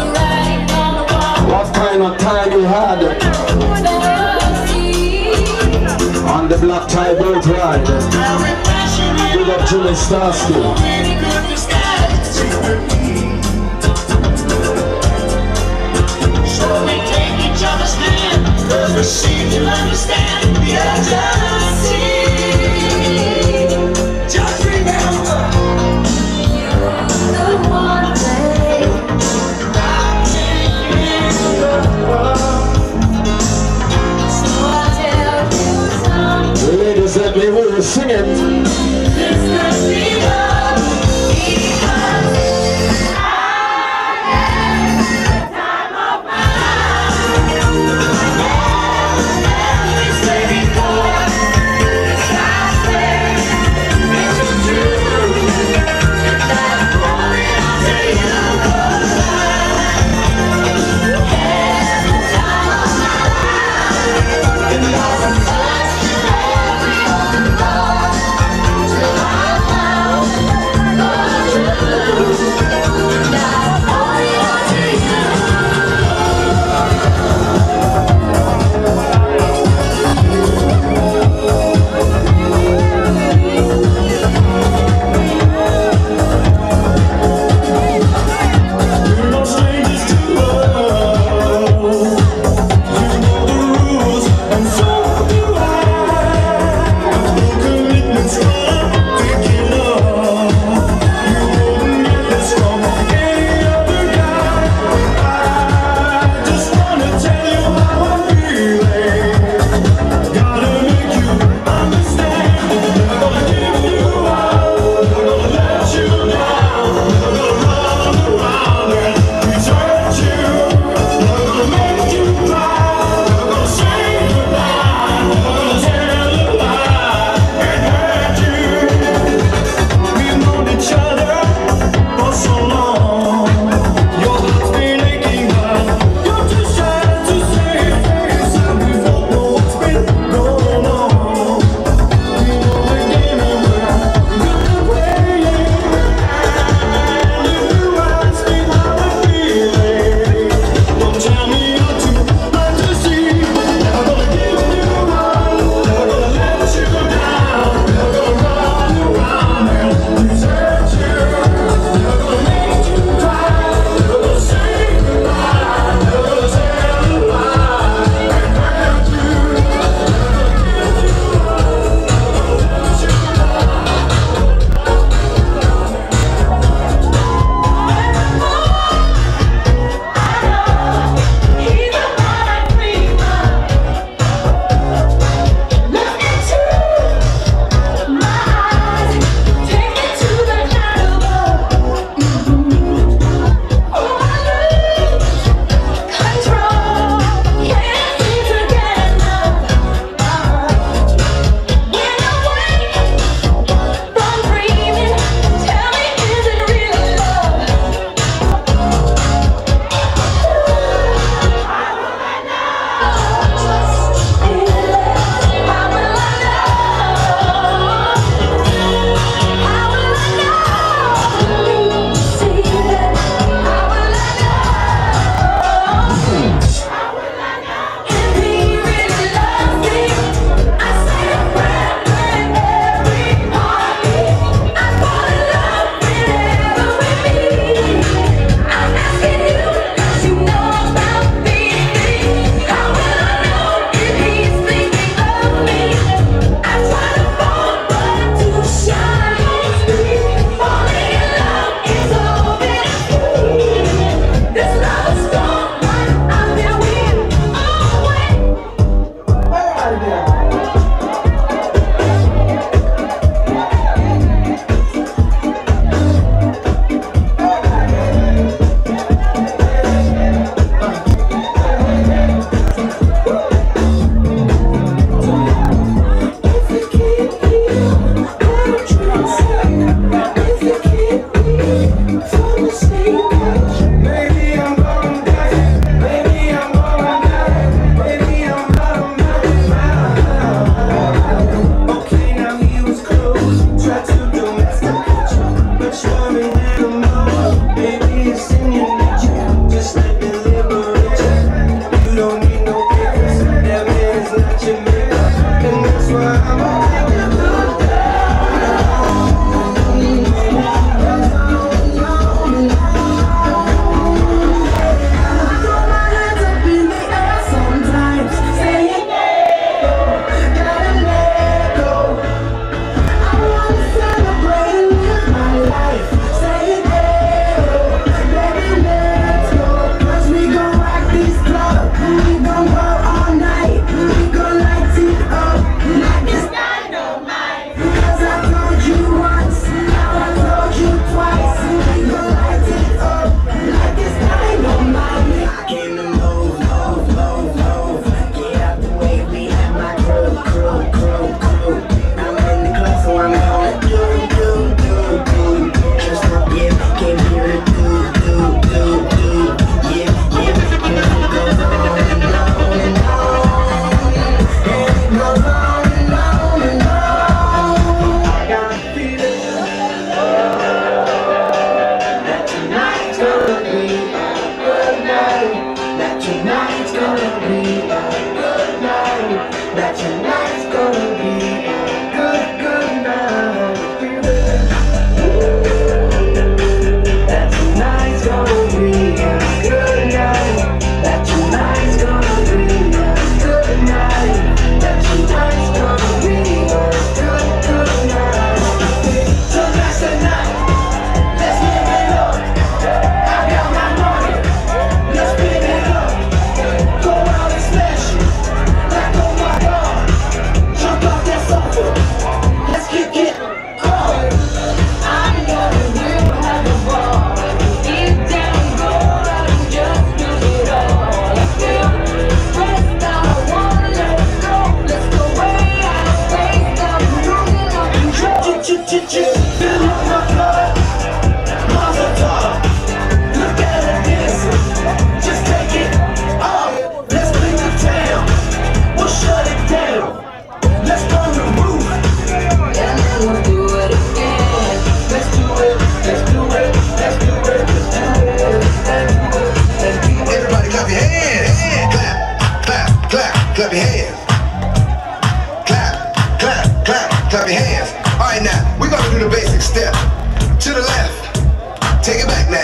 What kind of time you had on the black tie boat ride? Big up Jimmy Starsky. So we take each other's hand, cause we seem to understand the urgency. Just remember, you're the one day I'm taking the world. So I tell you something. The ladies and me, we were singing. This could be love.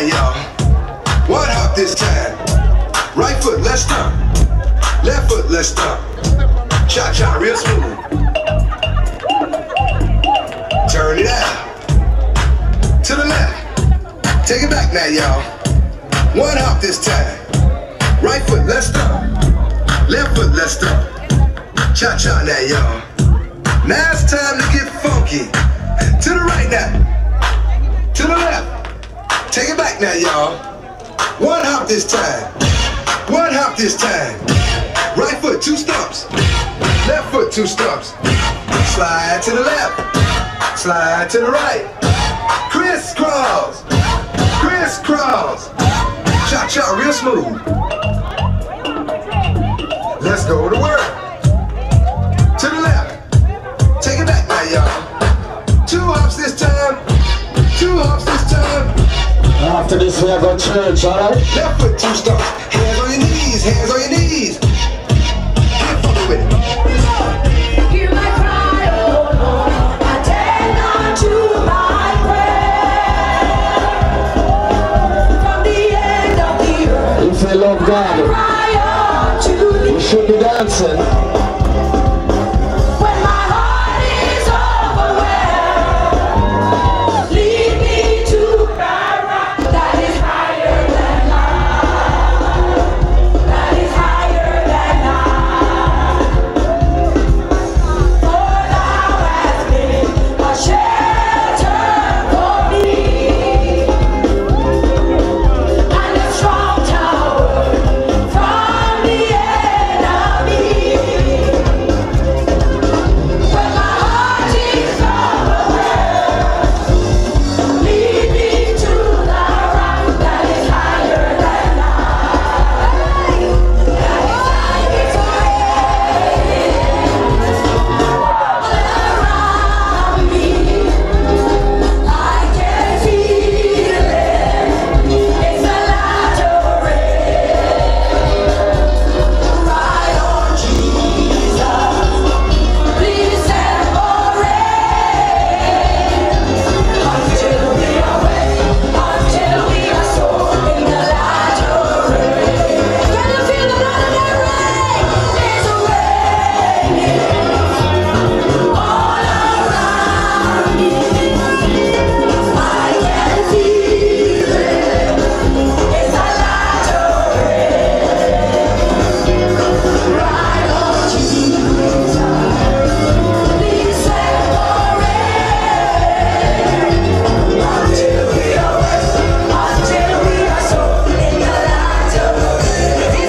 y'all. One hop this time. Right foot, let's stomp. Left foot, let's stomp. Cha-cha, real smooth. Turn it out. To the left. Take it back now, y'all. One hop this time. Right foot, let's stomp. Left foot, let's stomp. Cha-cha now, y'all. Now it's time to get funky. To the right now. To the left. Take it back now, y'all. One hop this time. One hop this time. Right foot, 2 stumps. Left foot, 2 stumps. Slide to the left. Slide to the right. Crisscross. Crisscross. Cha-cha, real smooth. Let's go to work. To the left. Take it back now, y'all. 2 hops this time. 2 hops this time. After this we are going to church, alright? Left foot, 2 stumps. Hands on your knees, hands on your knees. Get funky with it. Hear my cry, oh Lord, I tend not to my prayer. From the end of the earth, If you love God, cry unto thee. you should be dancing. When my heart is overwhelmed, lead me to thy rock that is higher than I. That is higher than I. For thou hast been a shelter for me, and a strong tower from the enemy. When my heart is overwhelmed, lead me to the rock that is higher than I. That is around me. I can feel it. It's a latter right on Jesus. Please separate until we are wet, until we are soaked in the latter rain. Can you feel the latter rain? It's raining all around me. I can feel it. It's a latter right on Jesus. Please separate until we are wet, until we are soaked in the latter rain. It's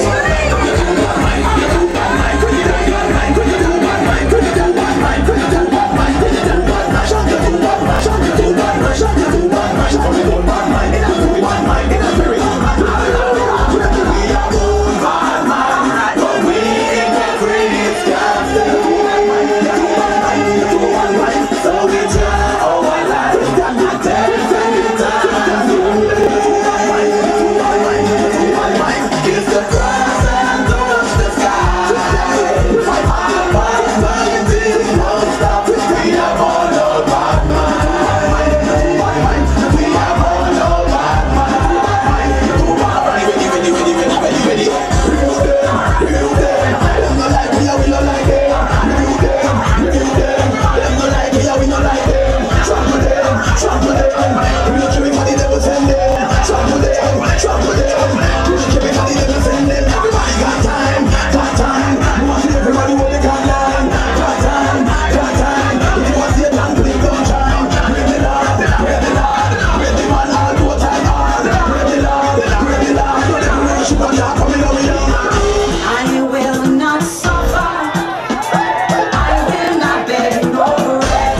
I will not suffer. I will not beg no bread.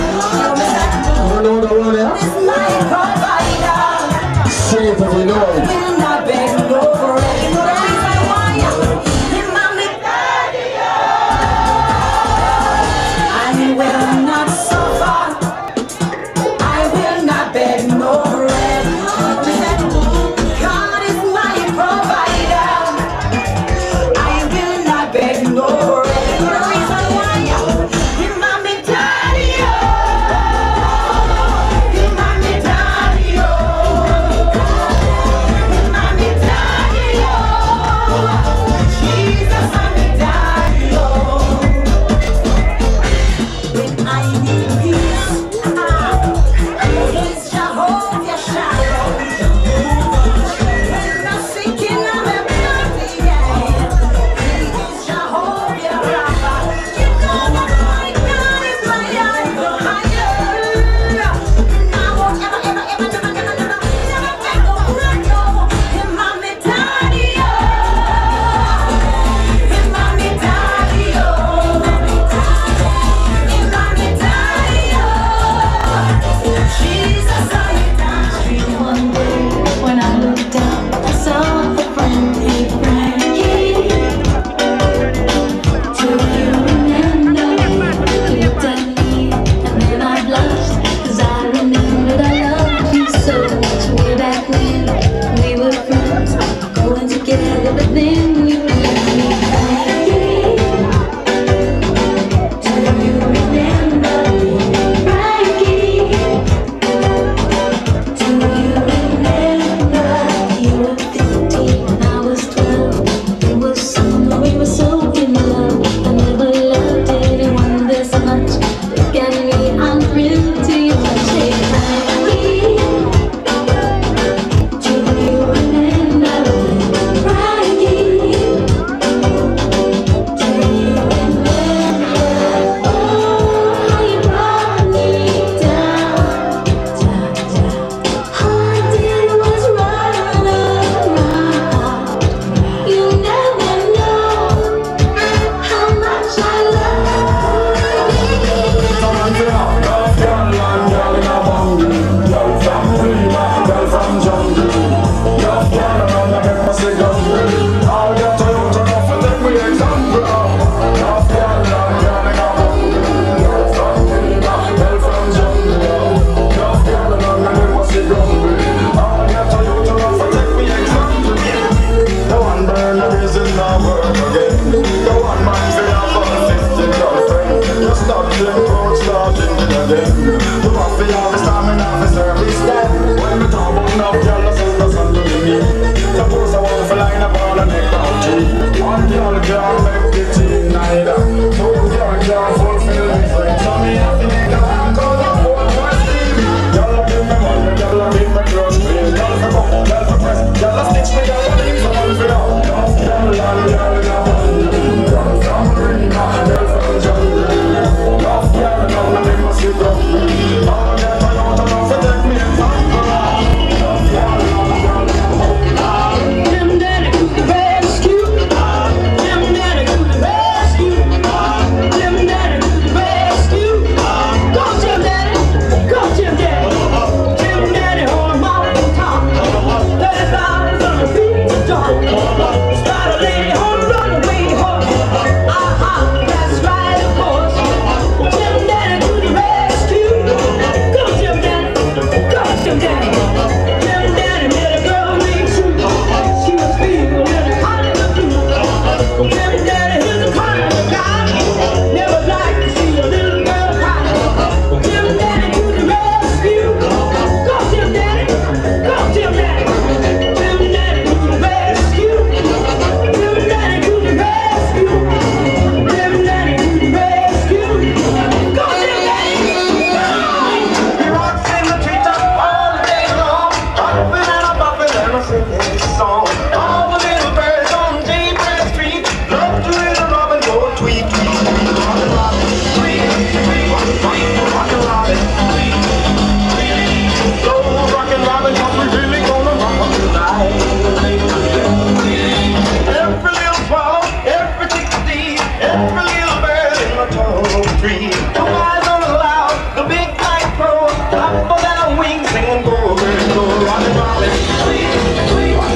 It's my provider. Say it if you know it. Will not beg no bread. You know the reason why? Him and me daddy. I will not suffer. I will not beg no bread. God is my provider. I will not beg no bread. You know the reason why? Him and me daddy. Him and me daddy. me. Suppose I want to line up all and make down tree. One girl can't make the team neither. Two girl can't fulfill me friend. So me have to make a man cause I'm both for steam. Y'all give me money, y'all give me drugs. Y'all for come, y'all for press, y'all stitch me, y'all want to leave someone for now. Y'all from Rima, y'all from jungle. Y'all from now, they must be broke. All them I don't know, so take me and talk around. Jim Daddy to the rescue. Jim Daddy to the rescue. Jim Daddy to the rescue. Go Jim Daddy, go Jim Daddy. Jim Daddy on mountain top. 35 on the beat to jump. Start a lady on runaway horse. That's right, of course. Jim Daddy to the rescue. Go Jim Daddy, go Jim Daddy. Jim Daddy met a girl named Sue. She was feeling kind of blue. Jim Daddy is a kind of guy. Never liked to see a little girl cry. Jim Daddy to the rescue. Go Jim Daddy, go Jim Daddy. Jim Daddy to the rescue. Jim Daddy to the rescue. Jim Daddy to the rescue. Go Jim Daddy. He rocks in the treetop all day long, hopping and a bopping and a singing his song. All the little birds on Jaybird Street love to hear the robin go tweet, tweet, tweet, rockin' robin, tweet, tweet, tweet, rockin' robin, tweet, tweet. So rockin' robin, 'cause we really gonna rock 'em tonight. Every little swallow, every chickadee, every little bird in the tall tree. The wise on the loud, the big black crow, up for their wings and go, bird, go, rockin' robin, tweet, tweet.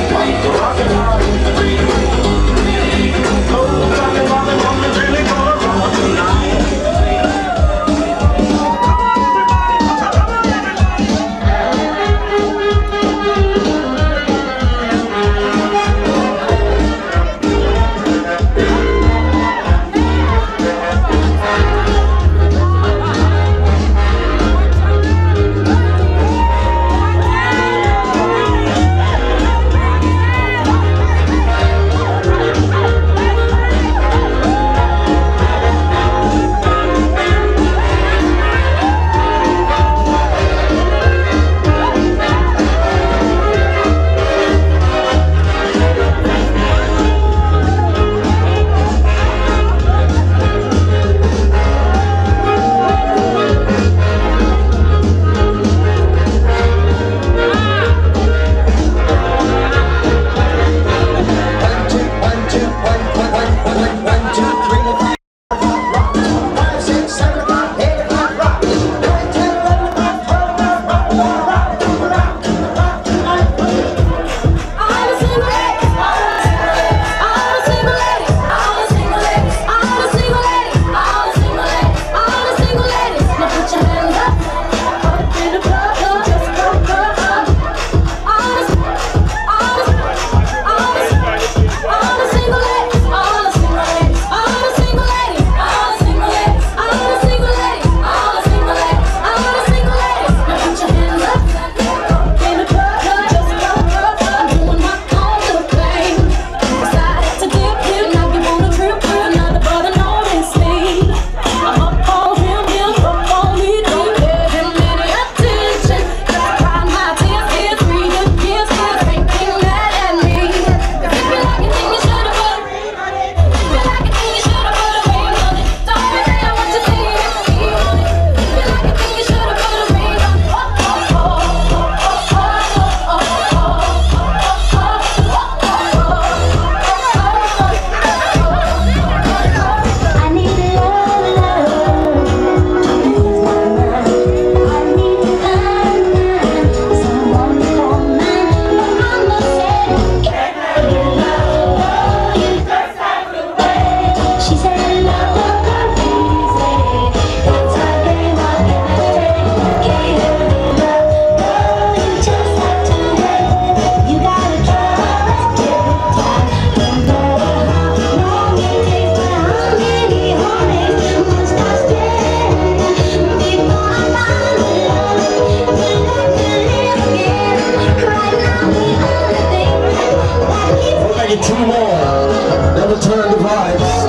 two more. Never turn the vibes.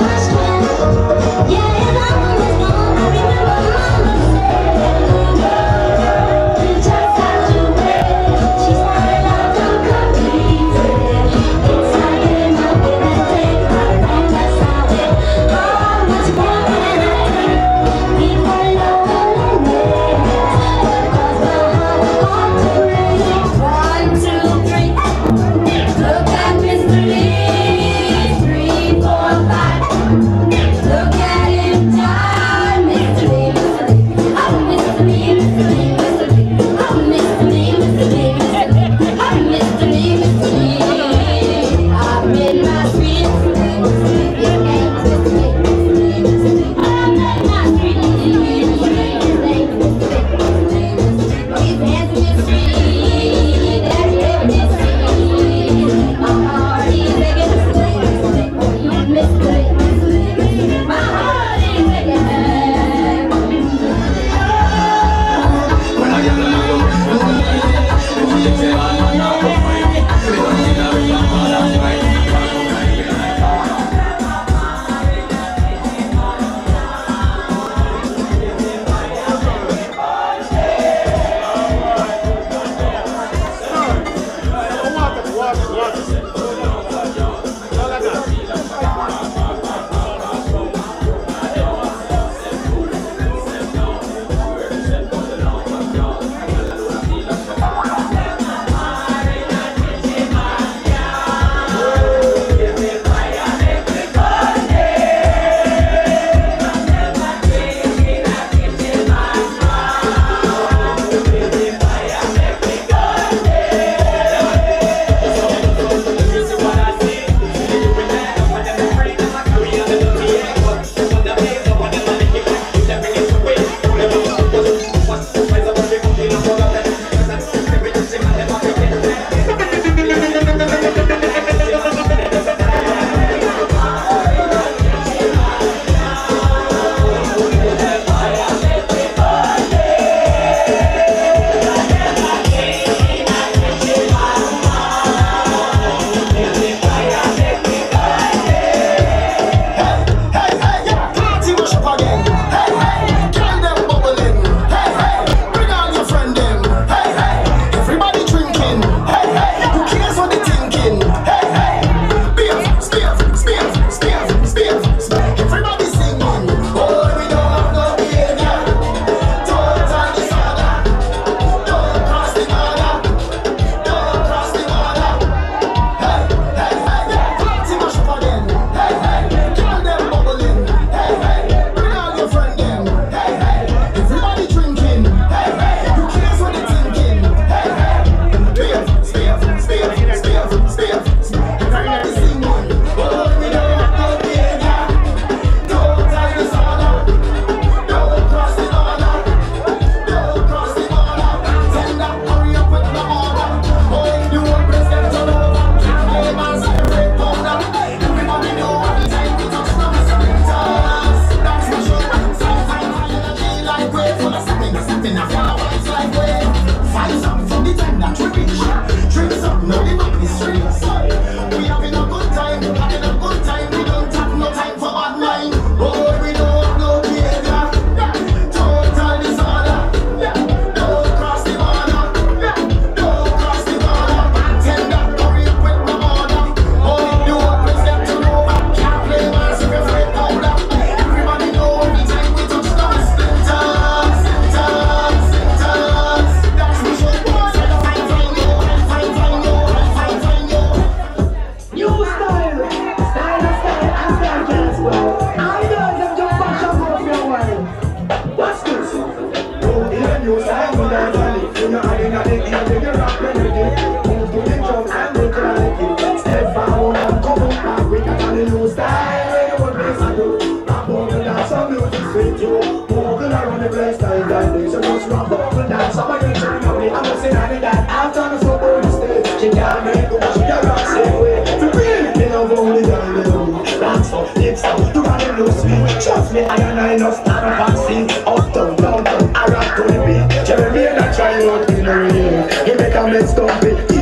Trust me, I and I know stand up and sing. Uptown, downtown, I rock to the beat. Jeremy and I try out in the rain. You make a mess, don't be.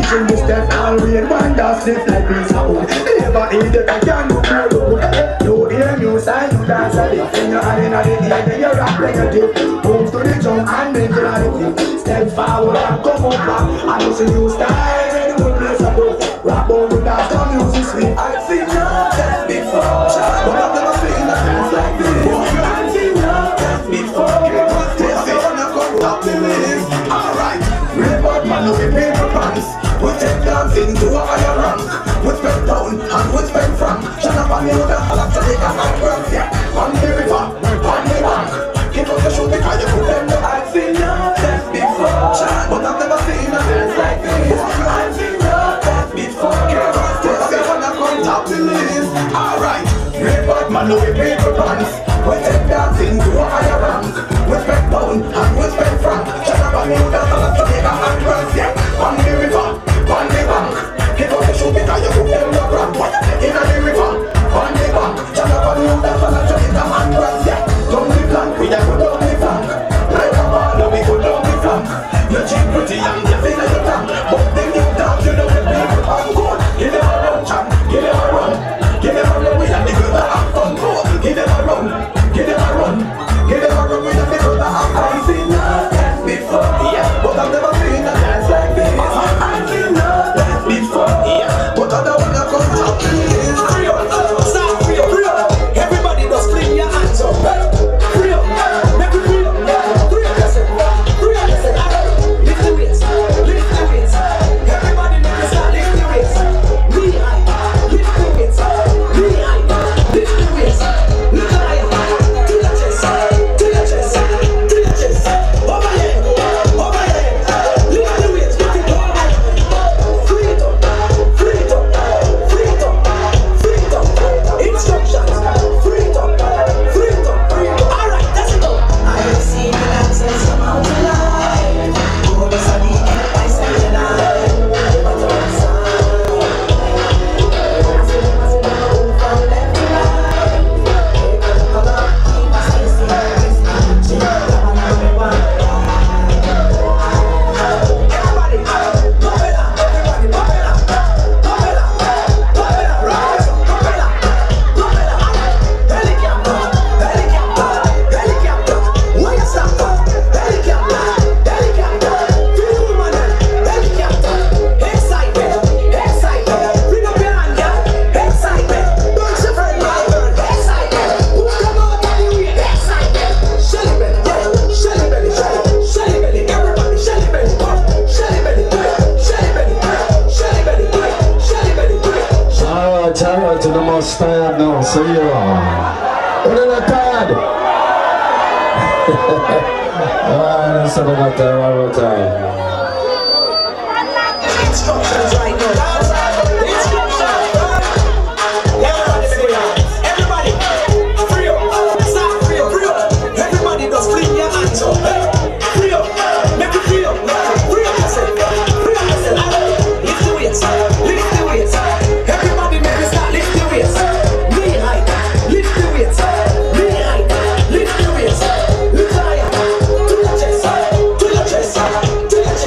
vision, we step all way. One dust stiff like this sound. Never eat it, I can't do good. You hear music, you dance a lick. In your hand in the air, then you rock like a dip. Move to the jump and make it a dip. Step forward and come up back. I know see you style, ready to place a book. Rap on with that, come music sweet. I've seen nothing before, but I've never seen a dance like this. I've seen nothing before, this is gonna come top the list. Alright, report man with paper pants. We take dancing to a higher rank. We spend pound and we spend franc. Shut up on the other, I'll have to take a high ground. Yeah, on the river, on the bank. Give us the show because you put them down. I've seen nothing before, but I've never seen a dance like this. I've seen nothing before, this is gonna come top the list. Alright, report man with paper pants. We take dancing to a higher rank. We spend pound and we spend franc. Shut up on the other, I'll have to take a high ground. Yeah, on the river, on the bank. Give us the show because you put them down. In the river, on the bank. Shut up on the other, I'll have to take a high ground. Yeah, down the plank, we are good down the plank. Like a ball, we go down the plank. You're cheap, pretty, and you're feeling your tongue. But then you down, you know the people are good. Give them a run, champ, give them a run. Give them a run, we have the girl that have fun. Give them a run, give them a run. Give them a run, we have the girl that have fun. I've seen nothing before, yeah, but I've never seen a dance like this. I've seen nothing before, yeah, but I don't wanna come top to this. Free up, start free up, free up. Everybody just fling your hands up. Free up, make it free up. Free up yourself, free up yourself. Lift the weights, lift the weights. Everybody make it start lift the weights. Knee high, lift the weights. Knee high, lift the weights. Look higher, to your chest, to your chest, to your chest. Over here, over here. Lift the weights, lift it over. Free it up, free it up, free it up, free it up. Instructions, free it up, free it up, free it up. Alright, that's it up. I have seen the dancers come out alive. Oh, the sunny and I say the night. But on side, I see them move from left to right. They can come up, keep us in serious. Everybody, pop it up, everybody, pop it up, pop it up, pop it up, rise, pop it up, pop it up. Helicopter, helicopter, helicopter. Why you stop? Helicopter, helicopter. Feel the woman, helicopter. Excitement, excitement. Bring up your hand, girl. Excitement. Don't you friend, my girl. Excitement. Who come out of the way? Excitement. Shelly belly, yeah. Shelly belly, Shelly belly. Everybody, Shelly belly, Shelly belly, Shelly belly, Shelly belly, Shelly belly. Alright, to the most tired now, so you are. What are you tired? Alright, let's have another time, one more time. Instructions right now. Instructions. Everybody, free up. Start free up, free up. Everybody just fling your hands up. Free up, make it free up. Free up yourself, free up yourself. Lift the weights, lift the weights. Everybody make me start lift the weights. Knee high, lift the weights. Knee high, lift the weights. Lift higher, to your chest, to your chest, to your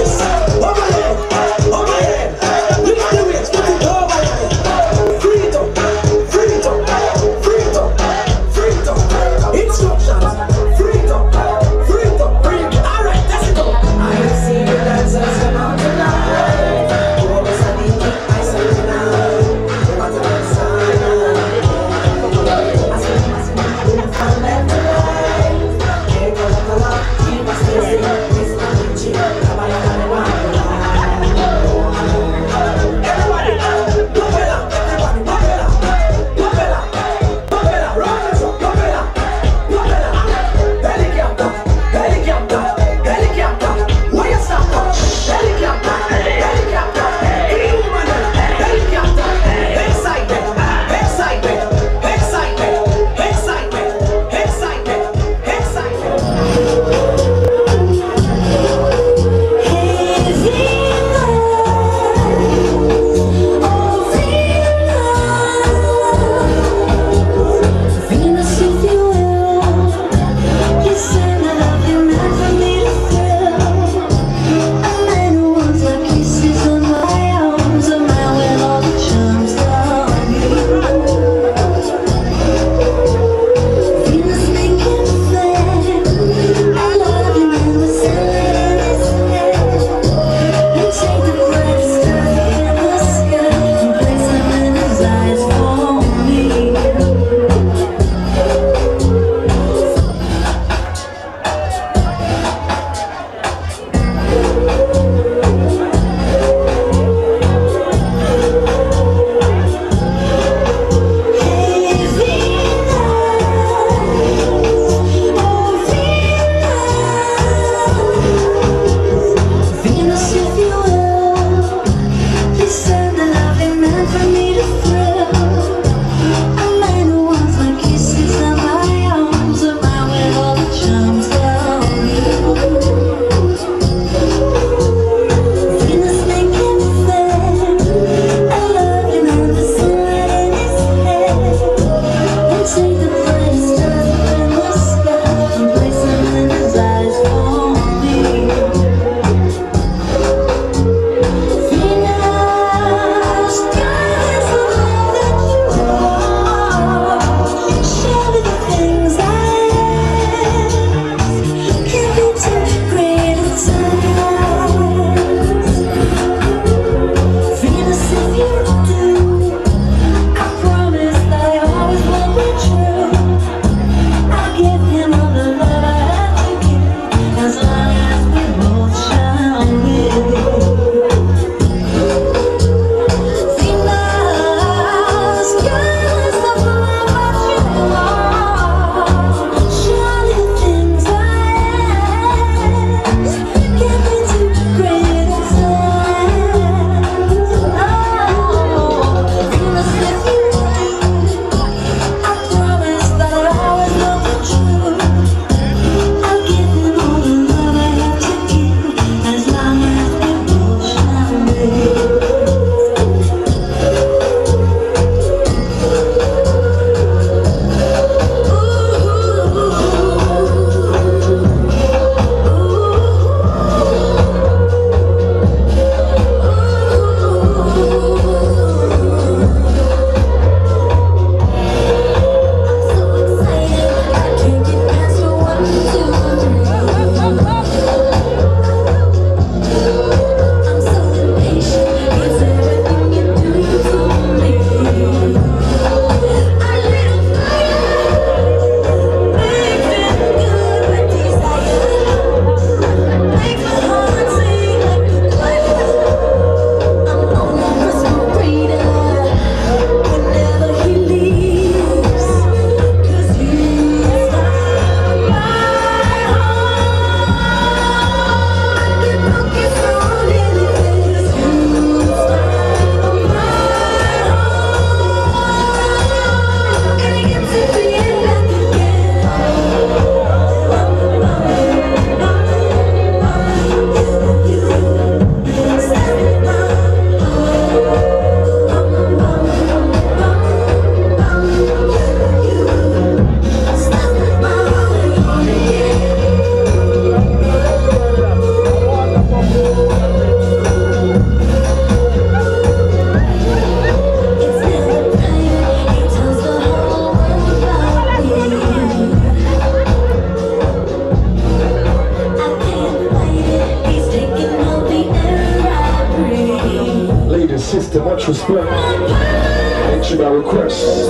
disrespect. Ain't you got requests?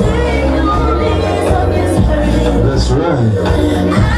That's right.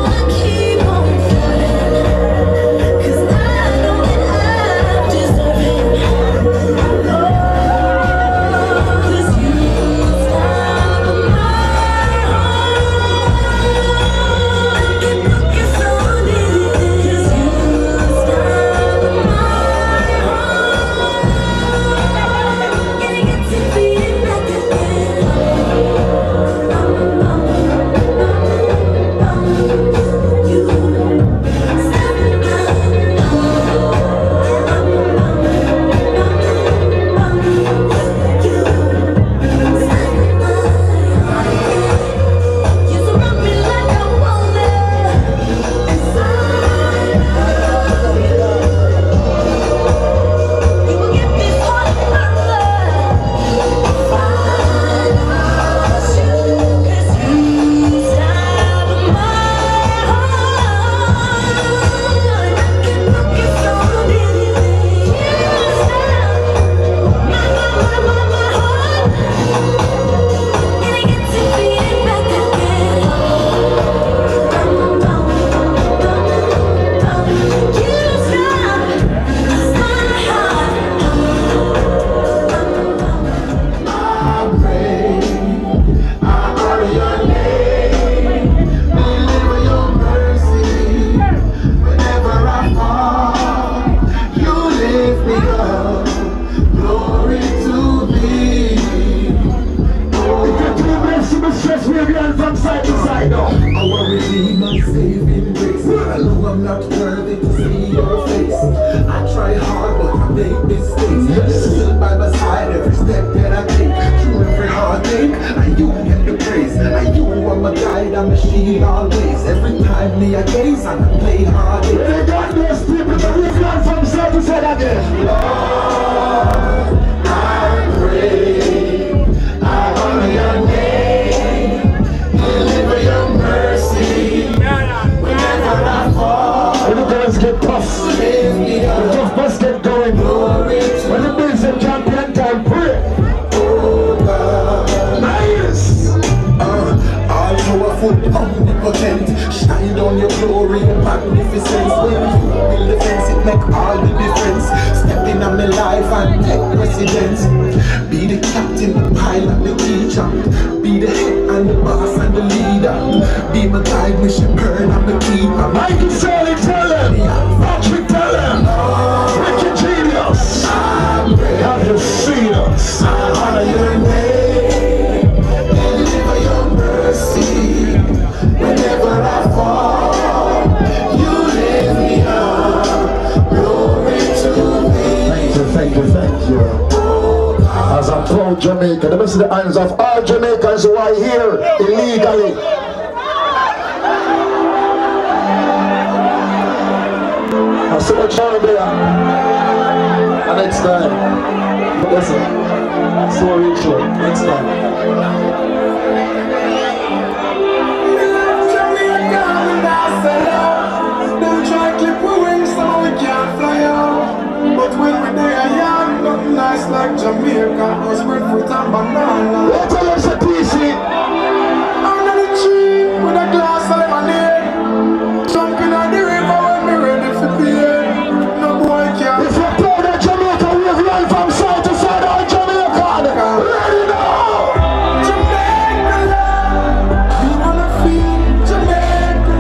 Jamaica. Let me see the hands of all Jamaicans who are here illegally. I see much over there. And next time, listen, so ritual. Next time. Don't try to clip our wings so we can't fly out. But when we're there, young, nothing nice like Jamaica. Cause we're fruit and banana. Let's tell us a PC. Under the tree with a glass of lemonade. Jumping on the river when we're ready for play. No boy can't. If you're proud of Jamaica, we've run from side to side all Jamaica. Ready now! Jamaica love. You wanna feel Jamaica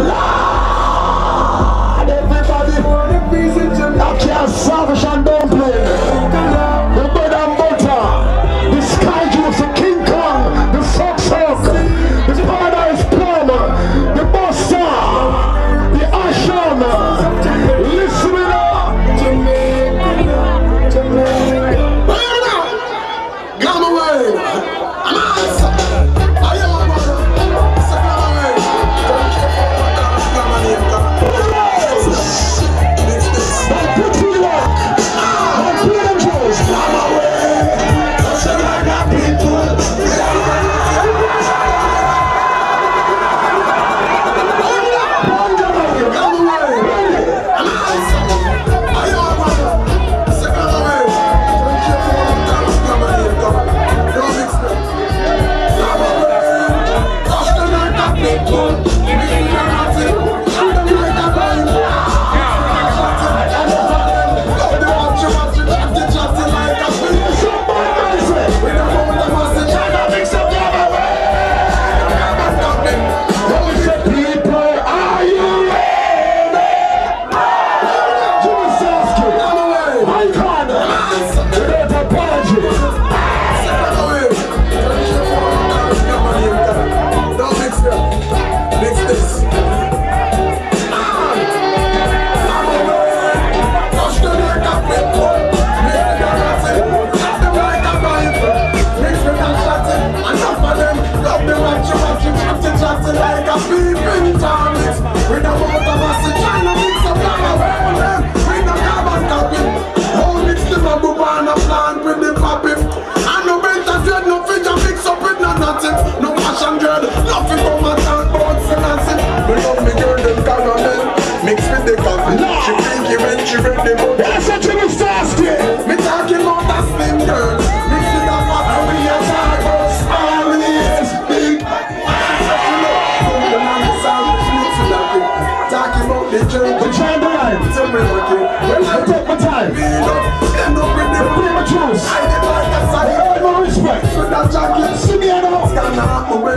love. Everybody, Wanna visit Jamaica. I can't salvage and don't play. The bread and butter, the sky juice, the King Kong, the sock, the paradise plum,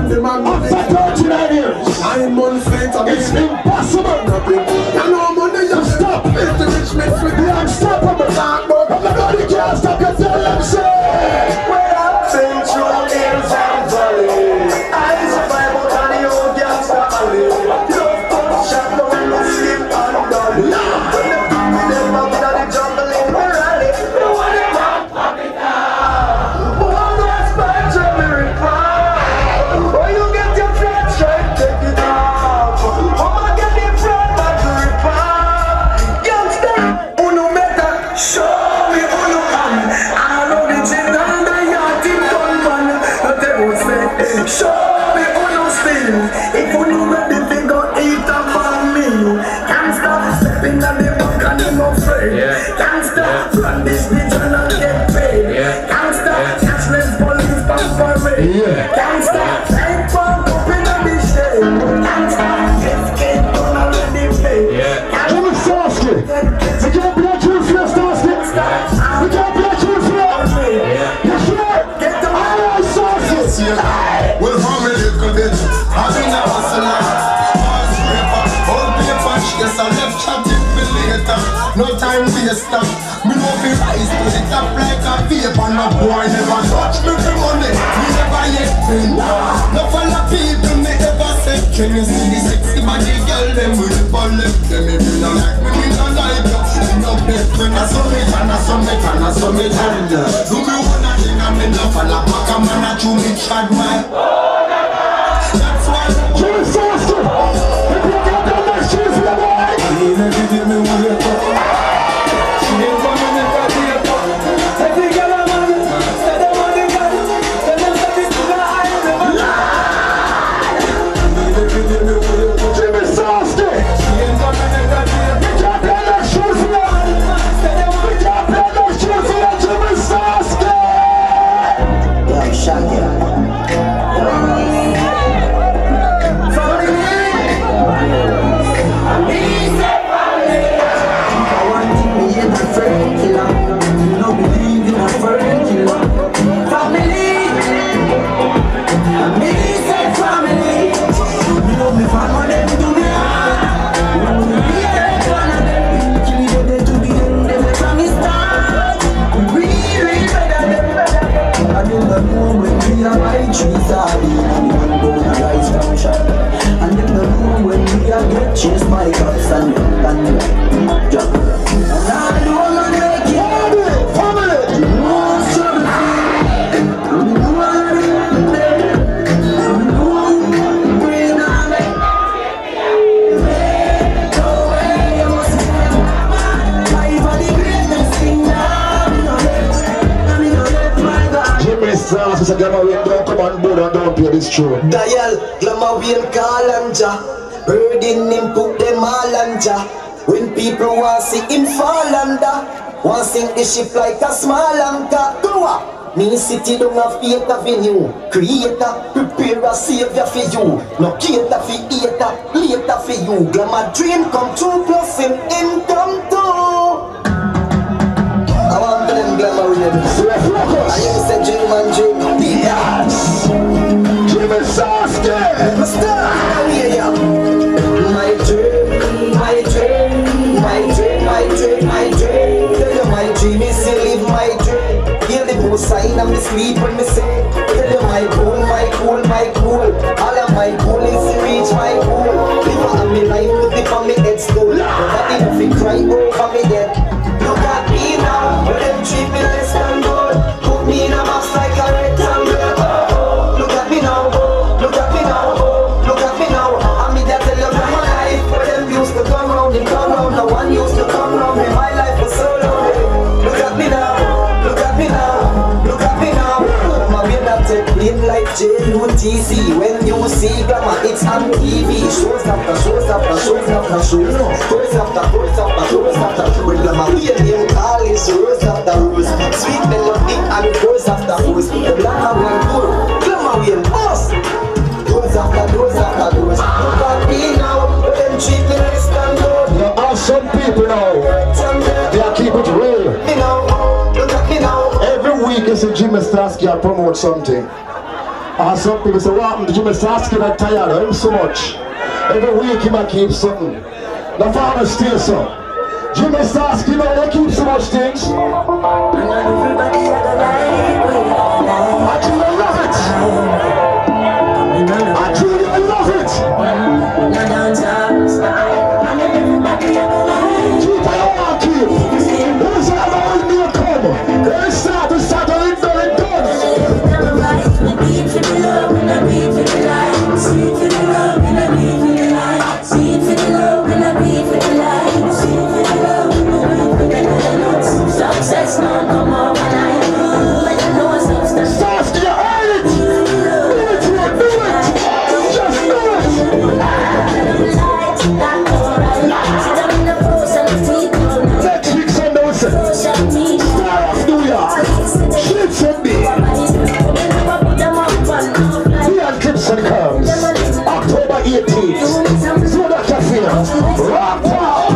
them and After 39 years, 9 months later, it's impossible. nothing. You know money, you Stop. Make the rich men free. The unstoppable. Talk about Nobody can stop you. Tell them say. where I've been through hills and valleys. I survive out on the old gangster alley. Love gunshot, don't no sleep and dolly. When they put me them up in the jungle in the rally, they want them up, pop it down. One last batch of miracle. Or you get your friends straight, take it off. Mama get the front back to rip off. Youngster, who no better, show me who you can. I know the chin and the yard in gunman. But they won't say, show me who you still. If you know ready, they go eat up on me. Can't stop stepping on the back and I'm afraid. Can't stop run this bitch and I'll get paid. Can't stop cashless police pamper me. Can't stop take pump up in the shade. Can't stop escape on already paid. Jimmy Starsky. We can't be a true fear, Starsky. We can't be a true fear. You sure? Get the I Starsky. Well, from a little bit, I've been a hustler. Hard scraper, old paper, yes, I left chatting for later. No time waster. Me no be rise to the top like a paper. No boy never touch me for money. Me never yet been. No follow people me ever said. Can you see the sexy body girl? Them with the bullet. Them if you don't like me no like you. Me no best friend. I saw me can, I saw me can, I saw me can. Do me one thing and me no follow back. A man a chew me chad my. That's why Jimmy Starsky. If you get down that street for the boy. He never give me one year for. She ain't coming in for the year for. Take the girl a man, say them want the girl. Tell them that this is the high of the man. He never give me one year for. Jimmy Starsky. She ain't coming in for the year for. We can't play that shit for you. Say them want We can't play that shit for you, Jimmy Starsky. Yeah, I'm shocked, yeah. And them no know when we are get chased by cops and jump. And I don't wanna make it family. No struggle. Jimmy Starsky said, "Glamour Wayne, don't come on board and don't play this tune." Dial, Glamour Wayne call and ja. Birding him put them all and ja. When people want see him fall under, want sink the ship like a small anchor. Go up. Me city don't have 8th Avenue. Creator, prepare a savior for you. No cater for hater, later for you. Glamour dream come true, plus him income too. I want them Glamour Wayne. I am said dream and dream. Yes. Jimmy Starsky. My dream, my dream, my dream, my dream, my dream. Tell you my dream is to live my dream. Hear the most sign of me sleep when me say. Tell you my goal, my goal, my goal. All of my goal is to reach my goal. Live on me life, put it on me head stool. Nobody nothing cry over me dead. Look at me now, but them treat me less than good. Put me in a box like a rectangle. Look at me now, look at me now, look at me now. I mean that tell you from my life, where them used to come round, they come round. No one used to come round me. My life was so lonely. Look at me now, look at me now, look at me now. My way that take plain like JUTC. When you see Glamour, it's on TV. Shows after shows after shows after shows. Shows after shows after shows after shows. When Glamour we name call is rose after rose. Sweet melody and rose after rose. The black and white tour, Glamour we boss. Doors after doors after doors. Look at me now, but them treat me less than good. There are some people now, they are keep it real. Me now, look at me now. Every week you see Jimmy Starsky promote something. Or some people say, what happened to Jimmy Starsky that tired him so much? Every week he might keep something. The father still so. Jimmy Starsky, you know, they keep so much things. I truly love it. I truly love it. Keep it on, keep. Who's that old new come? They start to it very done. I need for the love and I need for the light. See it for the love and I need for the light. See it for the love and I need for the light. See it for the love and I need for the light. Success no more when I do. Like I know substance. Stars, you earn it. Do it, do it. Just do it. Next week Sunday we say Star of New York. Shit Sunday. Crimson comes October 18th. Soda Cafe, Rock Town.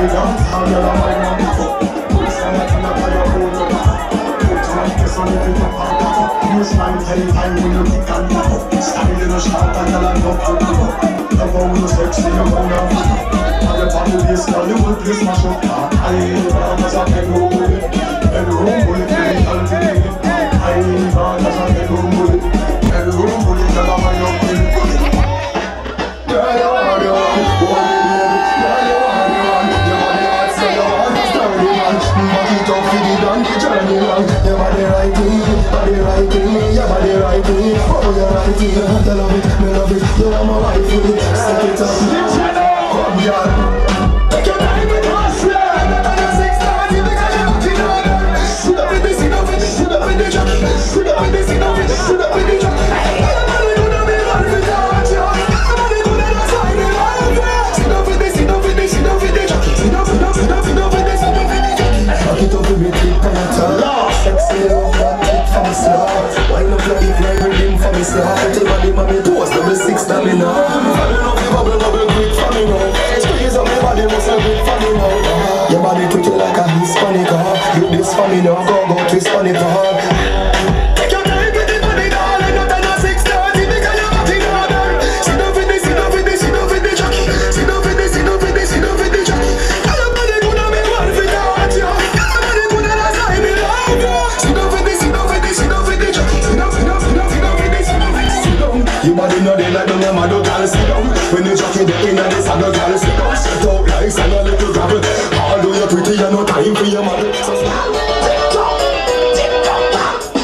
the dance hall, you're a mind on the fuck. Put some at in a fire, hold your back. Put your hand this on the feet of our back. Use man 10 times when you kick and back up. Style in a shot and you'll end up to the up. Love how you sexy, you're gonna fuck up. Have your body base, girl, you will play smash up. I ain't bad as a bedroom bullet. Bedroom bullet, baby, I'll be it. I ain't bad as a bedroom bullet. Bedroom bullet, girl, I'm a young bullet. Girl, you are the one, one baby. Girl, you are the one. Your body hot, so you want to start the man. Back it up for the donkey journey long. Your body right in, body right in, your body right in. Oh, you're right in. I love it, me love it. You are my wife, stick it up. Come, girl. Take your time with us, yeah. You're 6:30 because you're looking on her. Sit up with this, sit up with this, sit up with the jack. Sit up with this, sit up with this, sit up with the jack. Nobody gonna be one without you. Nobody gonna decide me like that. Sit up with this, sit up with this, sit up with the jack. Sit up, sit up, sit up, sit up with this, sit up with the jack. Fuck it up with me, click on the top. Sexy love, that kick for me, sir. Wind up your hip like rhythm for me, sir. Tell my name, mommy, toast, double six, that me now. Fall in love, you bubble, bubble, quick for me now. Squeeze up my body, muscle quick for me now. Your body twitch like a Hispanic, do this for me now, go twist on it, Take your time with the body, darling, not than a 6:30 because you're not in order. Sit up with this, sit up with this, sit up with the jack. Sit up with this, sit up with this, sit up with the jack. Your body gonna be one without you. Your body gonna decide me love you. Sit up with this, sit up with this, sit up with the jack. Sit up, sit up, sit up, sit up with this, sit up with this, sit down. Your body not there like the mama, don't girl, sit down. When you jack it in and this other girl, sit down. Sit out like sand a little gravel. Although you're pretty, you no time for your mother. So tick-tock, tick-tock,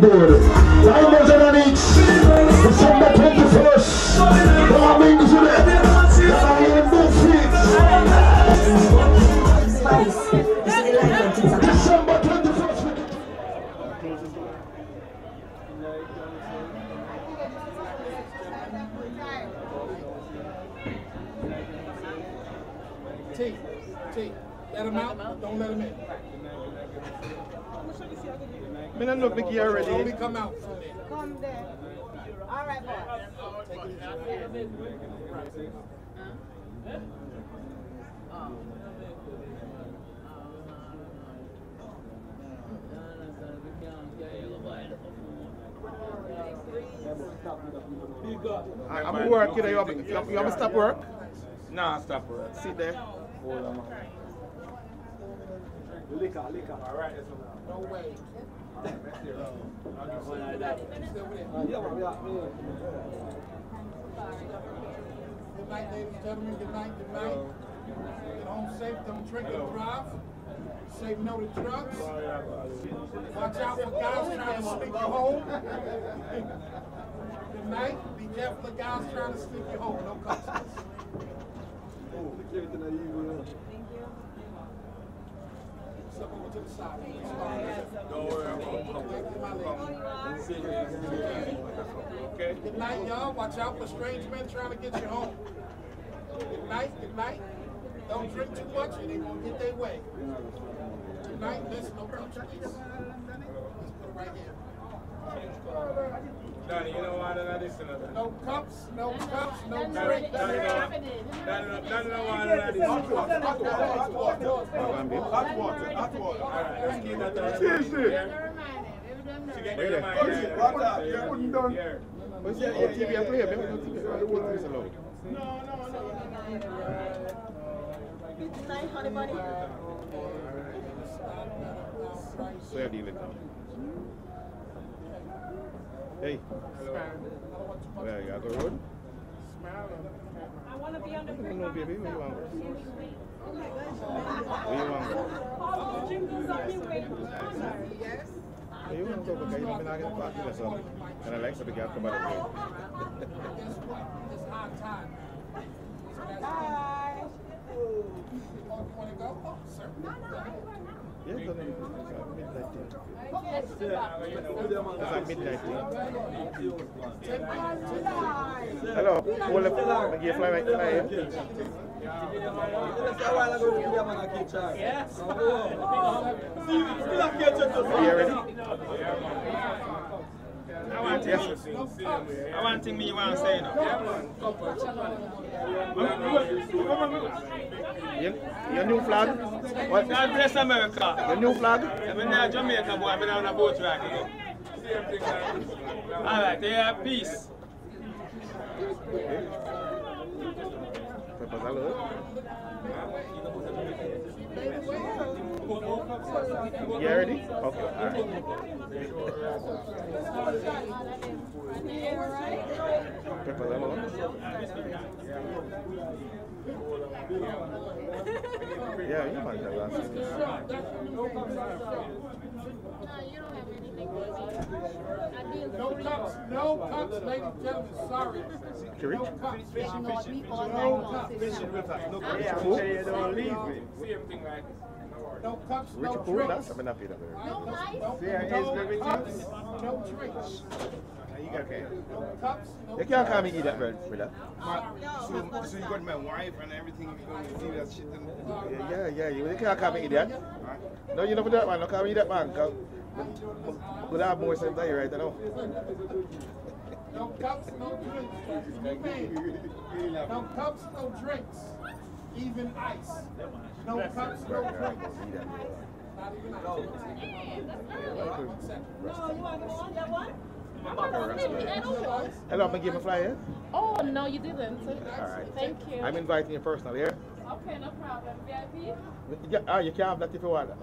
board. Diamonds and Anix, December 21st. Bombings with it. The Iron Buffet. December 21st. T, let him out, don't let him in. I don't look like you already. Only come out from there. Come there. All right, boy. I'm working. You want to stop work? Nah, stop work. Sit there. Hold on. Liquor. All right, that's enough. No way. Good night, ladies and gentlemen. Good night. Get home safe. Don't drink and drive. Say no to drugs. Watch out for guys trying to sneak you home. Good night. Be careful of guys trying to sneak you home. No consequences. Step over to the side. Don't worry Okay. Good night, y'all. Watch out for strange men trying to get you home. Good night. Don't drink too much and they won't get their way. Good night. Listen, no cups, please. Let's put it right here. Danny, you know why they're listening to that? No cups, no drinks. Danny, no why they're listening to that? Hot water. Alright, let's keep that down. Seriously? What's that? TV I play? No. Good night, honey bunny. So you're dealing now. Hey. Where you got the road? I want to be on the free. No, baby, where you want to go? Where you want to go? Yes. Where you want to go? Because you don't be not getting party or something. And I like so the girl come out of Guess what? It's high time. Bye. Oh, you want to go? Oh, sir. Yeah, it's like midnight. Hello, hold up. You fly right here. Yes. Are you ready? I want thing me you want to say now. Your new flag? What? God bless America. Your new flag? I'm in Jamaica, boy. I'm on a boat track. Alright, they have peace. You ready? Okay, alright. Peppers alone. Yeah, you might have last. No cups, ladies and gentlemen. Sorry. Kerry? No cups. Yeah, I'm sure you don't leave me. No cups, no Richard Poole, drinks. that's something up here. No cups, no drinks. Okay. No cups, no You can't call me eat that bread, brother. So you got my wife and everything, you don't see that shit. Yeah. You can't call me idiot. No, you know that man. No call me that man. But I have more sense than you right now. No cups, no drinks. No cups, no drinks. Even ice. No cups, no drinks. Not even ice. Hello, I'm going to give a flyer. Oh, no, you didn't. Alright. Thank you. I'm inviting you personally, yeah? Okay, no problem. VIP? Yeah, you can have that if you want.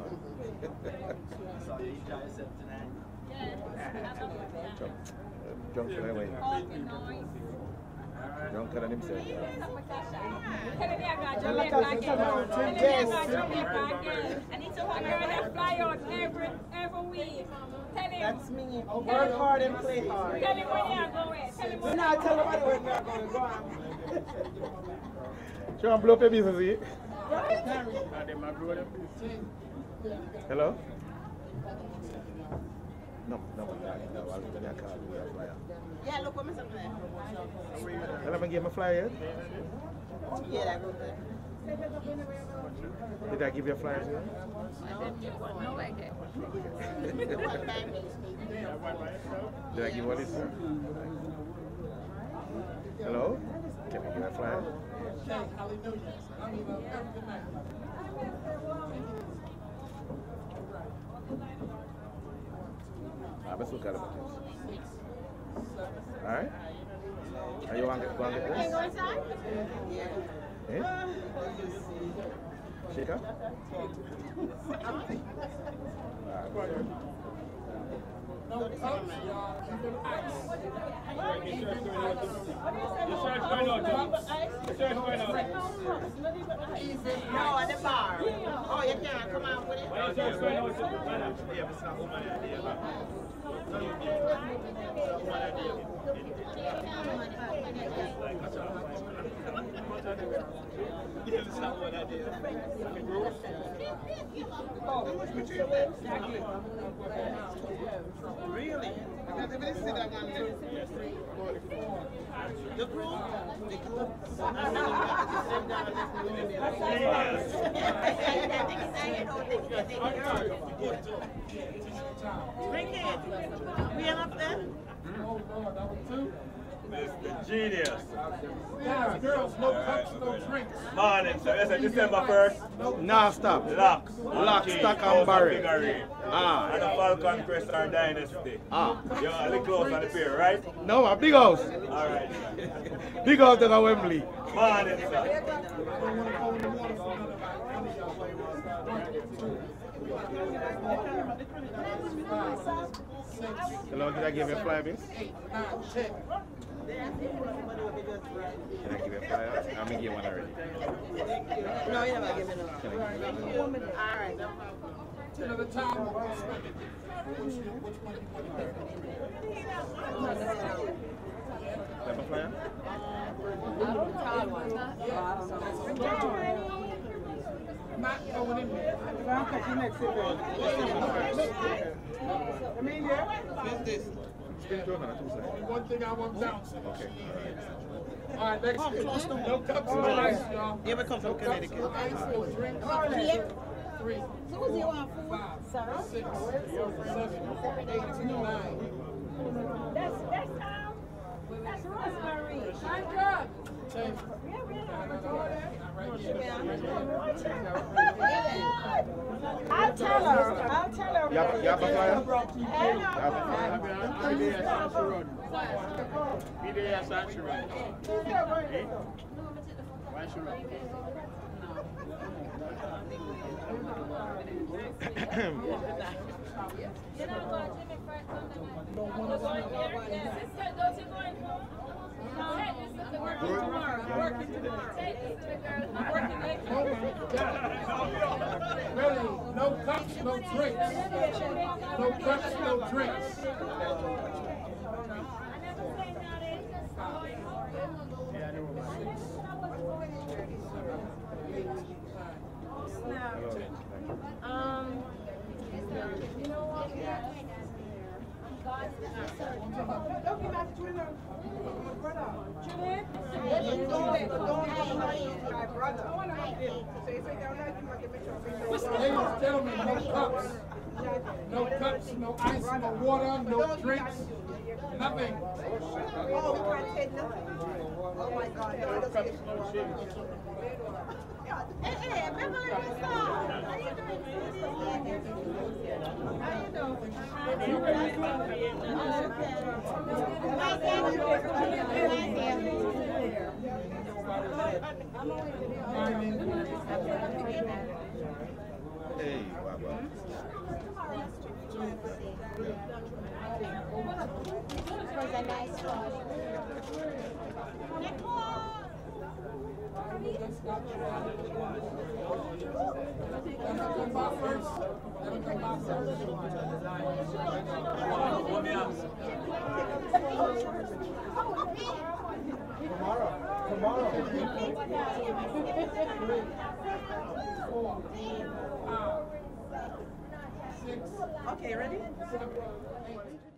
Drunk anyway. Drunk and himself. I need to hug her that flyer out every week. Tell him. That's me. Work hard and play hard. Tell him where you are going. Tell him Do not tell nobody where you are going. Go on. Show and blow up your business, see? Hello? No, I'll call you a flyer. Yeah, look what I'm saying. Tell them I gave my flyer yet? Yeah, that goes there. Did I give you a flyer yet? No, I did. Did I give one this? Hello? Can I give a flyer? Let's look at it. Alright? Are you going to get Can you this? go inside? Eh? Shake up? No cups, y'all. Even ice. No, at the bar. Oh, you can't come out with it? Really? Because if they see that one there. The crew? The crew? We are up there? Mr. Genius. Yeah, girls, no cups, no drinks. Morning, so it's December 1st. Nah, stop. Lock, Stock and barrel. Ah. And the Falcon Crest or Dynasty. Ah. You're a little close on the pair, right? No, a big house. Alright. Big house to the Wembley. Morning, sir. Hello, did I give you a flyer, miss? 8, 9, 10. Can I give you a flyer? I'm going to give one already. No, you're not giving me Can I give you one? All right. 10 at a time. Which one you want to Have a flyer? Not going in there. I'll catch you next week. Come in here. What's this? Only one thing I want bouncing. Okay. All right, next year. No cups, no ice, y'all. Yeah, we come from Connecticut. No ice, no drinks. 3, 4, 5, 6, 7, 8, 9. That's Rosemary. 10. I'll tell her. You have a flyer? Really, no cups, no drinks. No cups, no drinks. You know what? Don't give back to my brother. Juliet? My brother. Ladies and gentlemen, no cups. No cups, no ice, no water, no drinks, nothing. Oh, we can't take nothing. Oh my God. No cups, no shakes. Hey, Beverly, what's up? How you doing? How you doing? Hey, Baba. Was a nice one. That's Okay, ready?